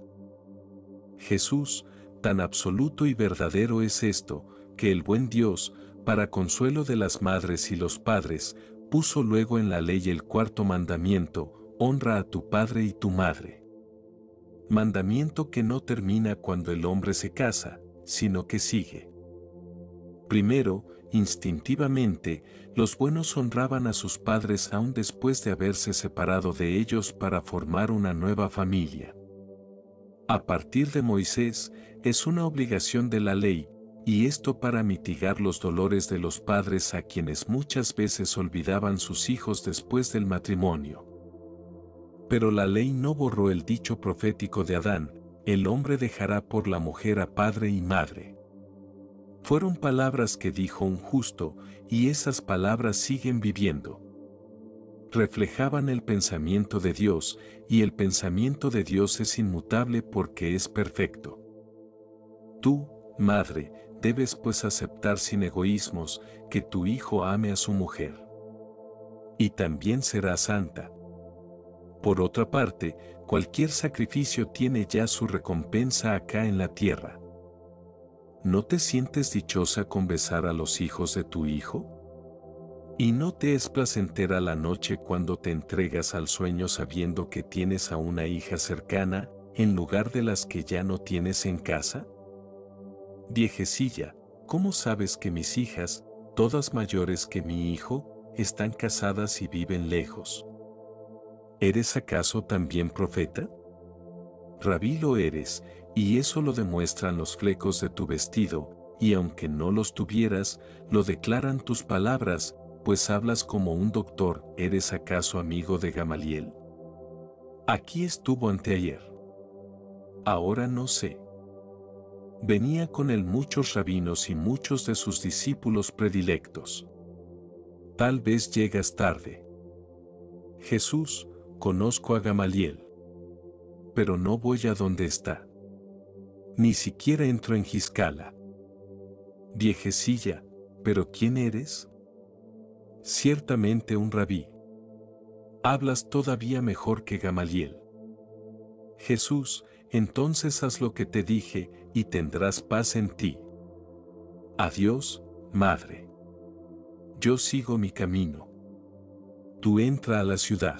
Jesús, tan absoluto y verdadero es esto, que el buen Dios, para consuelo de las madres y los padres, puso luego en la ley el cuarto mandamiento, honra a tu padre y tu madre. Mandamiento que no termina cuando el hombre se casa, sino que sigue. Primero, instintivamente, los buenos honraban a sus padres aún después de haberse separado de ellos para formar una nueva familia. A partir de Moisés, es una obligación de la ley, y esto para mitigar los dolores de los padres a quienes muchas veces olvidaban sus hijos después del matrimonio. Pero la ley no borró el dicho profético de Adán: el hombre dejará por la mujer a padre y madre. Fueron palabras que dijo un justo, y esas palabras siguen viviendo. Reflejaban el pensamiento de Dios, y el pensamiento de Dios es inmutable porque es perfecto. Tú, madre, debes pues aceptar sin egoísmos que tu hijo ame a su mujer. Y también será santa. Por otra parte, cualquier sacrificio tiene ya su recompensa acá en la tierra. ¿No te sientes dichosa con besar a los hijos de tu hijo? ¿Y no te es placentera la noche cuando te entregas al sueño sabiendo que tienes a una hija cercana, en lugar de las que ya no tienes en casa? Viejecilla, ¿cómo sabes que mis hijas, todas mayores que mi hijo, están casadas y viven lejos? ¿Eres acaso también profeta? Rabí lo eres, y eso lo demuestran los flecos de tu vestido, y aunque no los tuvieras, lo declaran tus palabras, pues hablas como un doctor. ¿Eres acaso amigo de Gamaliel? Aquí estuvo anteayer. Ahora no sé. Venía con él muchos rabinos y muchos de sus discípulos predilectos. Tal vez llegas tarde. Jesús, conozco a Gamaliel, pero no voy a donde está. Ni siquiera entro en Giscala. Viejecilla, ¿pero quién eres? Ciertamente un rabí. Hablas todavía mejor que Gamaliel. Jesús, entonces haz lo que te dije, y tendrás paz en ti. Adiós, madre. Yo sigo mi camino. Tú entra a la ciudad.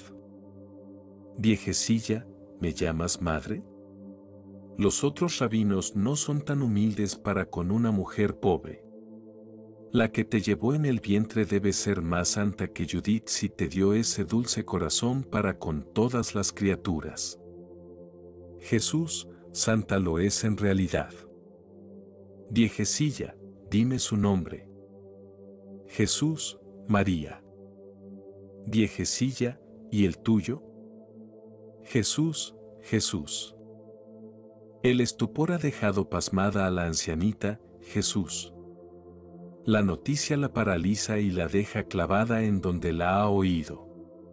Viejecilla, ¿me llamas madre? Los otros rabinos no son tan humildes para con una mujer pobre. La que te llevó en el vientre debe ser más santa que Judith si te dio ese dulce corazón para con todas las criaturas. Jesús, santa lo es en realidad. Viejecilla, dime su nombre. Jesús, María. Viejecilla, ¿y el tuyo? Jesús, Jesús. El estupor ha dejado pasmada a la ancianita. Jesús. La noticia la paraliza y la deja clavada en donde la ha oído.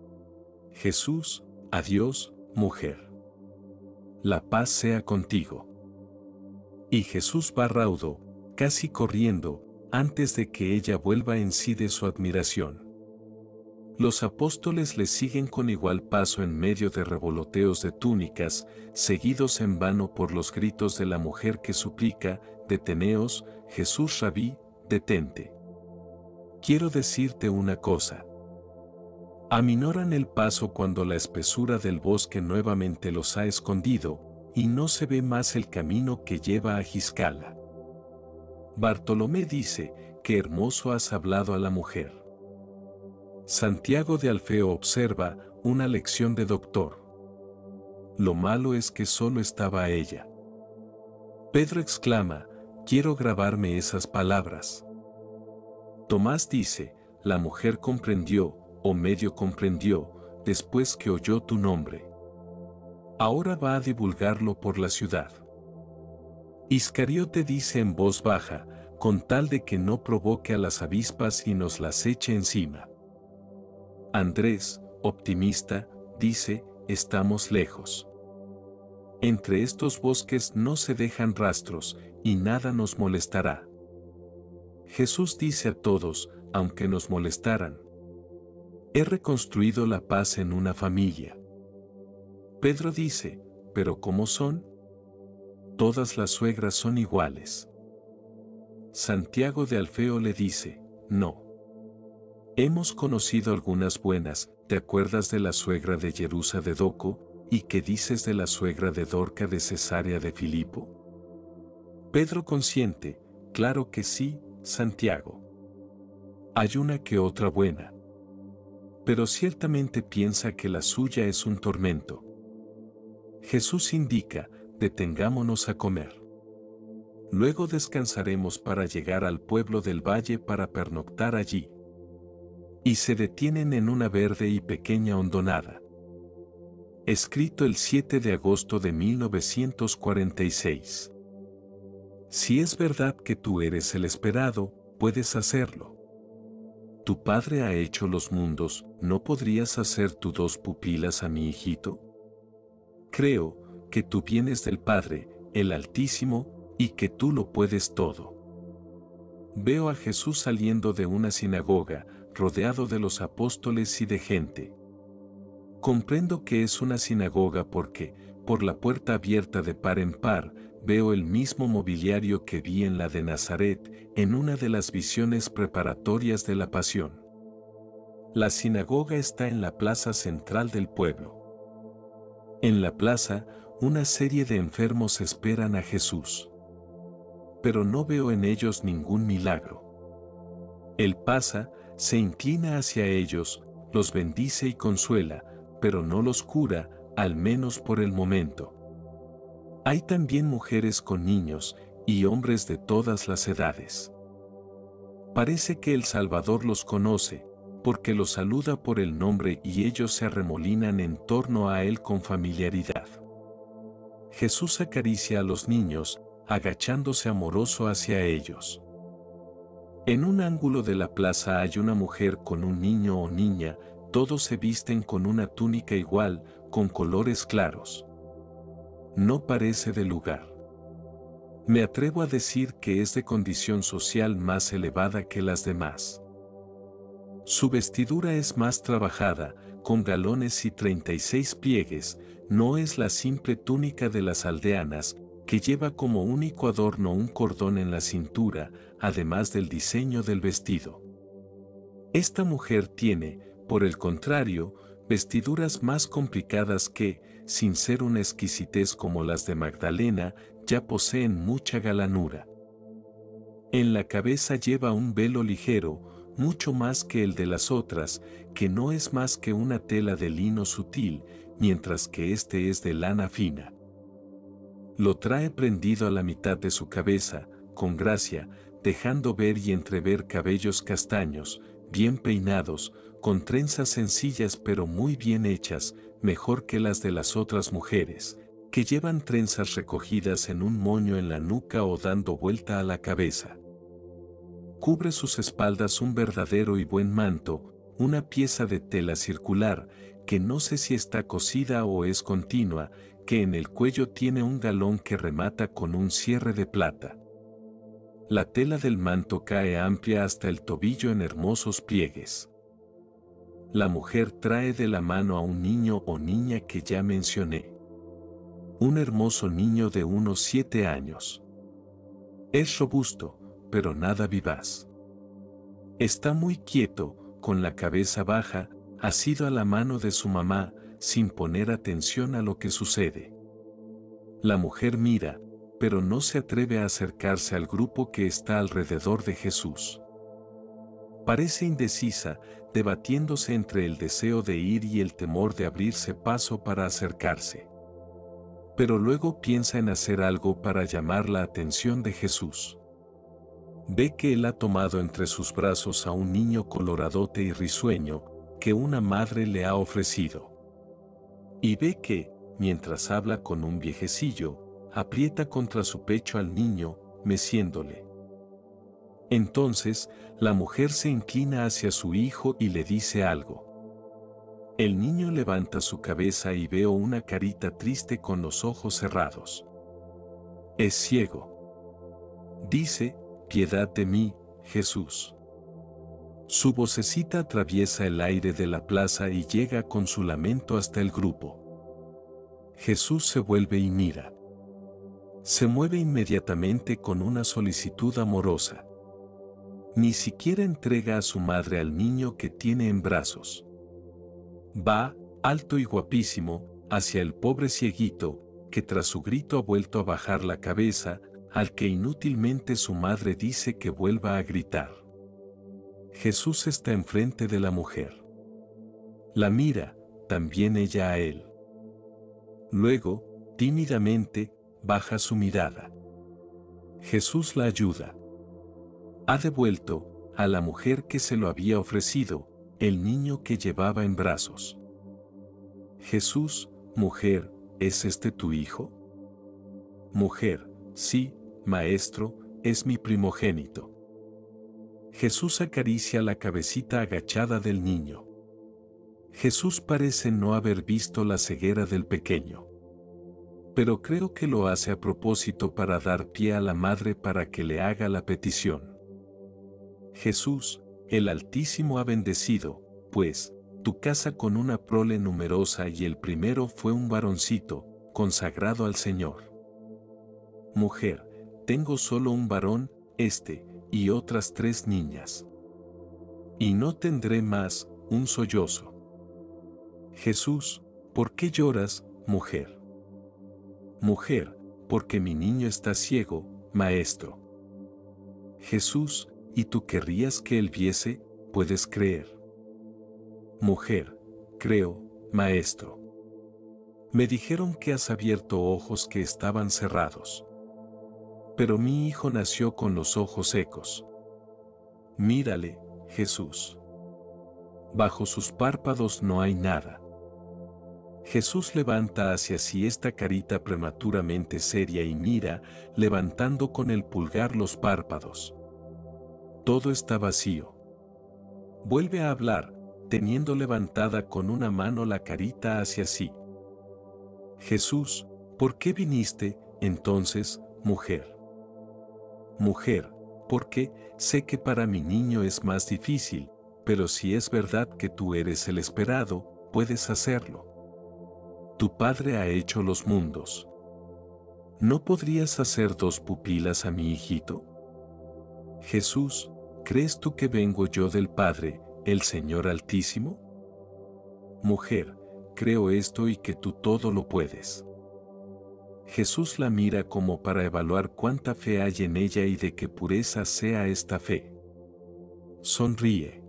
Jesús, adiós, mujer. La paz sea contigo. Y Jesús va raudo, casi corriendo, antes de que ella vuelva en sí de su admiración. Los apóstoles le siguen con igual paso en medio de revoloteos de túnicas, seguidos en vano por los gritos de la mujer que suplica: deteneos, Jesús rabí, detente. Quiero decirte una cosa. Aminoran el paso cuando la espesura del bosque nuevamente los ha escondido, y no se ve más el camino que lleva a Giscala. Bartolomé dice: qué hermoso has hablado a la mujer. Santiago de Alfeo observa: una lección de doctor. Lo malo es que solo estaba ella. Pedro exclama: quiero grabarme esas palabras. Tomás dice: la mujer comprendió, o medio comprendió, después que oyó tu nombre. Ahora va a divulgarlo por la ciudad. Iscariote dice en voz baja, con tal de que no provoque a las avispas y nos las eche encima. Andrés, optimista, dice: estamos lejos. Entre estos bosques no se dejan rastros, y nada nos molestará. Jesús dice a todos: aunque nos molestaran, he reconstruido la paz en una familia. Pedro dice: ¿pero cómo son? Todas las suegras son iguales. Santiago de Alfeo le dice: no. Hemos conocido algunas buenas. ¿Te acuerdas de la suegra de Jerusa de Doco? ¿Y qué dices de la suegra de Dorca de Cesarea de Filipo? Pedro consiente: claro que sí, Santiago. Hay una que otra buena. Pero ciertamente piensa que la suya es un tormento. Jesús indica: detengámonos a comer. Luego descansaremos para llegar al pueblo del valle para pernoctar allí. Y se detienen en una verde y pequeña hondonada. Escrito el 7 de agosto de 1946. Si es verdad que tú eres el esperado, puedes hacerlo. Tu padre ha hecho los mundos, ¿no podrías hacer tú dos pupilas a mi hijito? Creo que tú vienes del Padre, el Altísimo, y que tú lo puedes todo. Veo a Jesús saliendo de una sinagoga, rodeado de los apóstoles y de gente. Comprendo que es una sinagoga porque, por la puerta abierta de par en par, veo el mismo mobiliario que vi en la de Nazaret, en una de las visiones preparatorias de la Pasión. La sinagoga está en la plaza central del pueblo. En la plaza, una serie de enfermos esperan a Jesús. Pero no veo en ellos ningún milagro. Él pasa, se inclina hacia ellos, los bendice y consuela, pero no los cura, al menos por el momento. Hay también mujeres con niños y hombres de todas las edades. Parece que el Salvador los conoce, porque los saluda por el nombre y ellos se arremolinan en torno a él con familiaridad. Jesús acaricia a los niños, agachándose amoroso hacia ellos. En un ángulo de la plaza hay una mujer con un niño o niña, todos se visten con una túnica igual, con colores claros. No parece de lugar. Me atrevo a decir que es de condición social más elevada que las demás. Su vestidura es más trabajada, con galones y 36 pliegues, no es la simple túnica de las aldeanas, que lleva como único adorno un cordón en la cintura, además del diseño del vestido. Esta mujer tiene, por el contrario, vestiduras más complicadas que, sin ser una exquisitez como las de Magdalena, ya poseen mucha galanura. En la cabeza lleva un velo ligero, mucho más que el de las otras, que no es más que una tela de lino sutil, mientras que este es de lana fina. Lo trae prendido a la mitad de su cabeza, con gracia, dejando ver y entrever cabellos castaños, bien peinados, con trenzas sencillas pero muy bien hechas, mejor que las de las otras mujeres, que llevan trenzas recogidas en un moño en la nuca o dando vuelta a la cabeza. Cubre sus espaldas un verdadero y buen manto, una pieza de tela circular, que no sé si está cosida o es continua, que en el cuello tiene un galón que remata con un cierre de plata. La tela del manto cae amplia hasta el tobillo en hermosos pliegues. La mujer trae de la mano a un niño o niña que ya mencioné. Un hermoso niño de unos 7 años. Es robusto, pero nada vivaz. Está muy quieto, con la cabeza baja, asido a la mano de su mamá, sin poner atención a lo que sucede. La mujer mira, pero no se atreve a acercarse al grupo que está alrededor de Jesús. Parece indecisa, debatiéndose entre el deseo de ir y el temor de abrirse paso para acercarse. Pero luego piensa en hacer algo para llamar la atención de Jesús. Ve que él ha tomado entre sus brazos a un niño coloradote y risueño, que una madre le ha ofrecido. Y ve que, mientras habla con un viejecillo, aprieta contra su pecho al niño, meciéndole. Entonces, la mujer se inclina hacia su hijo y le dice algo. El niño levanta su cabeza y veo una carita triste con los ojos cerrados. Es ciego. Dice, piedad de mí, Jesús. Su vocecita atraviesa el aire de la plaza y llega con su lamento hasta el grupo. Jesús se vuelve y mira. Se mueve inmediatamente con una solicitud amorosa. Ni siquiera entrega a su madre al niño que tiene en brazos. Va, alto y guapísimo, hacia el pobre cieguito, que tras su grito ha vuelto a bajar la cabeza, al que inútilmente su madre dice que vuelva a gritar. Jesús está enfrente de la mujer. La mira, también ella a él. Luego, tímidamente, baja su mirada. Jesús la ayuda. Ha devuelto, a la mujer que se lo había ofrecido, el niño que llevaba en brazos. Jesús, mujer, ¿es este tu hijo? Mujer, sí, maestro, es mi primogénito. Jesús acaricia la cabecita agachada del niño. Jesús parece no haber visto la ceguera del pequeño. Pero creo que lo hace a propósito para dar pie a la madre para que le haga la petición. Jesús, el Altísimo ha bendecido, pues, tu casa con una prole numerosa y el primero fue un varoncito, consagrado al Señor. Mujer, tengo solo un varón, y otras 3 niñas. Y no tendré más, un sollozo. Jesús, ¿por qué lloras, mujer? Mujer, porque mi niño está ciego, maestro. Jesús, ¿y tú querrías que él viese? ¿Puedes creer? Mujer, creo, maestro. Me dijeron que has abierto ojos que estaban cerrados. Pero mi hijo nació con los ojos secos. Mírale, Jesús. Bajo sus párpados no hay nada. Jesús levanta hacia sí esta carita prematuramente seria y mira, levantando con el pulgar los párpados. Todo está vacío. Vuelve a hablar, teniendo levantada con una mano la carita hacia sí. Jesús, ¿por qué viniste, entonces, mujer? Mujer, porque sé que para mi niño es más difícil, pero si es verdad que tú eres el esperado, puedes hacerlo. Tu Padre ha hecho los mundos. ¿No podrías hacer 2 pupilas a mi hijito? Jesús, ¿crees tú que vengo yo del Padre, el Señor Altísimo? Mujer, creo esto y que tú todo lo puedes. Jesús la mira como para evaluar cuánta fe hay en ella y de qué pureza sea esta fe. Sonríe.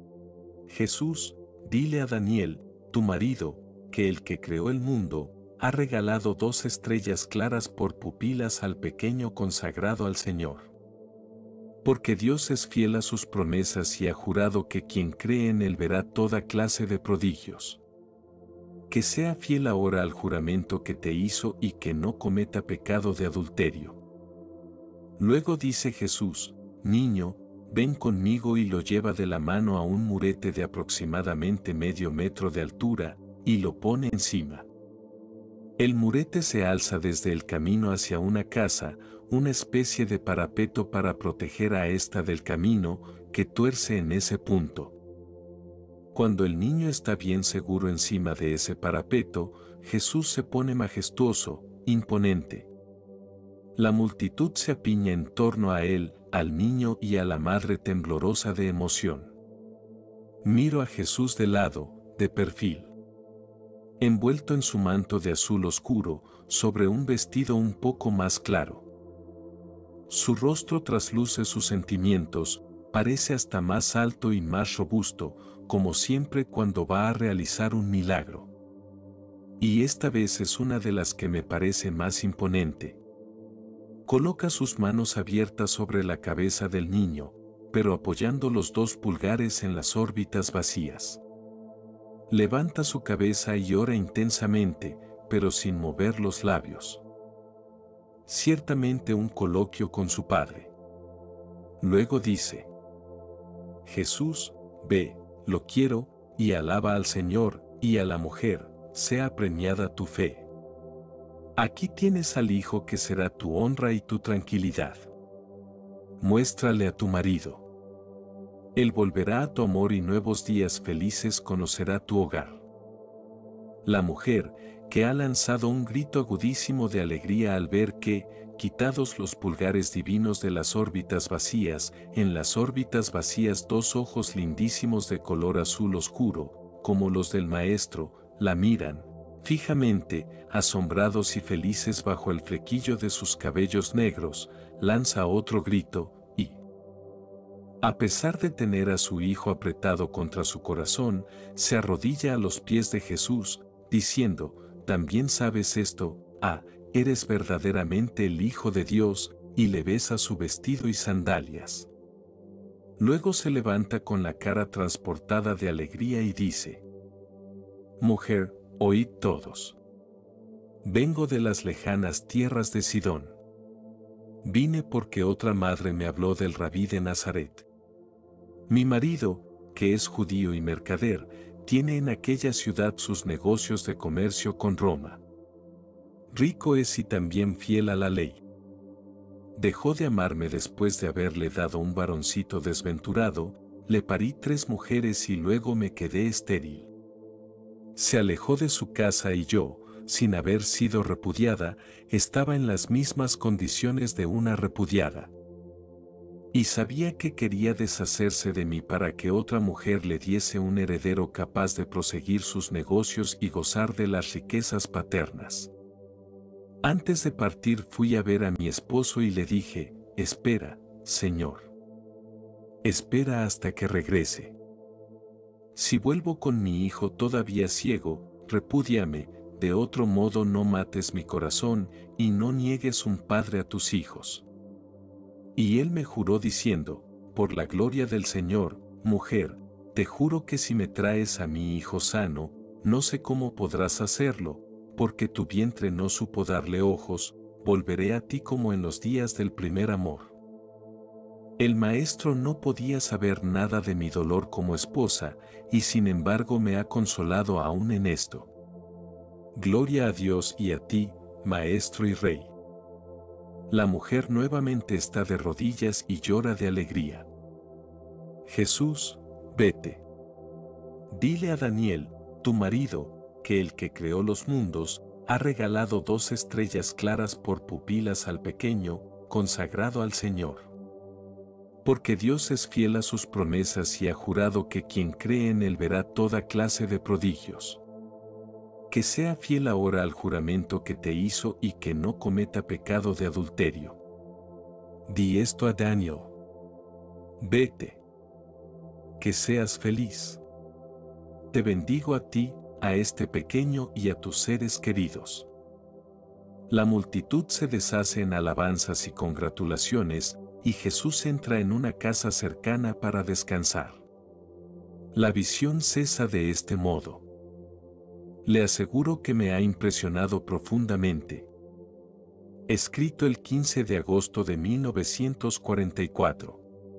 Jesús, dile a Daniel, tu marido, que el que creó el mundo, ha regalado 2 estrellas claras por pupilas al pequeño consagrado al Señor. Porque Dios es fiel a sus promesas y ha jurado que quien cree en él verá toda clase de prodigios. Que sea fiel ahora al juramento que te hizo y que no cometa pecado de adulterio. Luego dice Jesús, niño, ven conmigo, y lo lleva de la mano a un murete de aproximadamente medio metro de altura, y lo pone encima. El murete se alza desde el camino hacia una casa, una especie de parapeto para proteger a esta del camino, que tuerce en ese punto. Cuando el niño está bien seguro encima de ese parapeto, Jesús se pone majestuoso, imponente. La multitud se apiña en torno a él, al niño y a la madre temblorosa de emoción. Miro a Jesús de lado, de perfil. Envuelto en su manto de azul oscuro, sobre un vestido un poco más claro. Su rostro trasluce sus sentimientos, parece hasta más alto y más robusto, como siempre cuando va a realizar un milagro. Y esta vez es una de las que me parece más imponente. Coloca sus manos abiertas sobre la cabeza del niño, pero apoyando los 2 pulgares en las órbitas vacías. Levanta su cabeza y ora intensamente, pero sin mover los labios. Ciertamente un coloquio con su Padre. Luego dice: Jesús, ve, lo quiero, y alaba al Señor, y a la mujer, sea premiada tu fe. Aquí tienes al hijo que será tu honra y tu tranquilidad. Muéstrale a tu marido. Él volverá a tu amor y nuevos días felices conocerá tu hogar. La mujer, que ha lanzado un grito agudísimo de alegría al ver que, quitados los pulgares divinos de las órbitas vacías, en las órbitas vacías 2 ojos lindísimos de color azul oscuro, como los del Maestro, la miran, fijamente, asombrados y felices bajo el flequillo de sus cabellos negros, lanza otro grito, y, a pesar de tener a su hijo apretado contra su corazón, se arrodilla a los pies de Jesús, diciendo: también sabes esto, eres verdaderamente el Hijo de Dios, y le besa su vestido y sandalias. Luego se levanta con la cara transportada de alegría y dice: Mujer, oíd todos. Vengo de las lejanas tierras de Sidón. Vine porque otra madre me habló del Rabí de Nazaret. Mi marido, que es judío y mercader, tiene en aquella ciudad sus negocios de comercio con Roma. Rico es y también fiel a la ley. Dejó de amarme después de haberle dado un varoncito desventurado, le parí 3 mujeres y luego me quedé estéril. Se alejó de su casa y yo, sin haber sido repudiada, estaba en las mismas condiciones de una repudiada. Y sabía que quería deshacerse de mí para que otra mujer le diese un heredero capaz de proseguir sus negocios y gozar de las riquezas paternas. Antes de partir fui a ver a mi esposo y le dije: espera, Señor. Espera hasta que regrese. Si vuelvo con mi hijo todavía ciego, repúdiame, de otro modo no mates mi corazón y no niegues un padre a tus hijos. Y él me juró diciendo: por la gloria del Señor, mujer, te juro que si me traes a mi hijo sano, no sé cómo podrás hacerlo, porque tu vientre no supo darle ojos, volveré a ti como en los días del primer amor. El maestro no podía saber nada de mi dolor como esposa, y sin embargo me ha consolado aún en esto. Gloria a Dios y a ti, Maestro y Rey. La mujer nuevamente está de rodillas y llora de alegría. Jesús, vete. Dile a Daniel, tu marido, que el que creó los mundos, ha regalado 2 estrellas claras por pupilas al pequeño, consagrado al Señor. Porque Dios es fiel a sus promesas y ha jurado que quien cree en él verá toda clase de prodigios. Que sea fiel ahora al juramento que te hizo y que no cometa pecado de adulterio. Di esto a Daniel. Vete. Que seas feliz. Te bendigo a ti, a este pequeño y a tus seres queridos. La multitud se deshace en alabanzas y congratulaciones, y Jesús entra en una casa cercana para descansar. La visión cesa de este modo. Le aseguro que me ha impresionado profundamente. Escrito el 15 de agosto de 1944.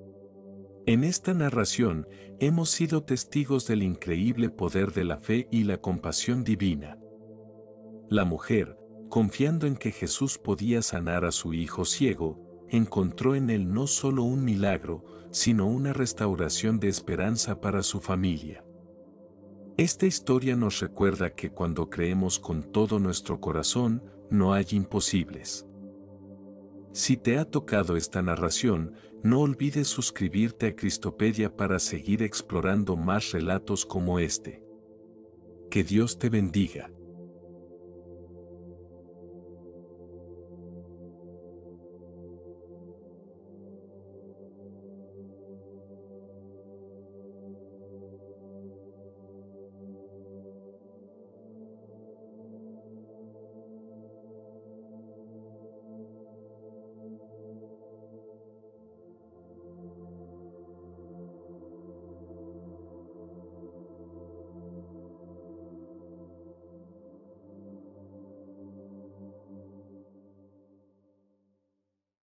En esta narración, hemos sido testigos del increíble poder de la fe y la compasión divina. La mujer, confiando en que Jesús podía sanar a su hijo ciego, encontró en él no solo un milagro, sino una restauración de esperanza para su familia. Esta historia nos recuerda que cuando creemos con todo nuestro corazón, no hay imposibles. Si te ha tocado esta narración, no olvides suscribirte a Cristopedia para seguir explorando más relatos como este. Que Dios te bendiga.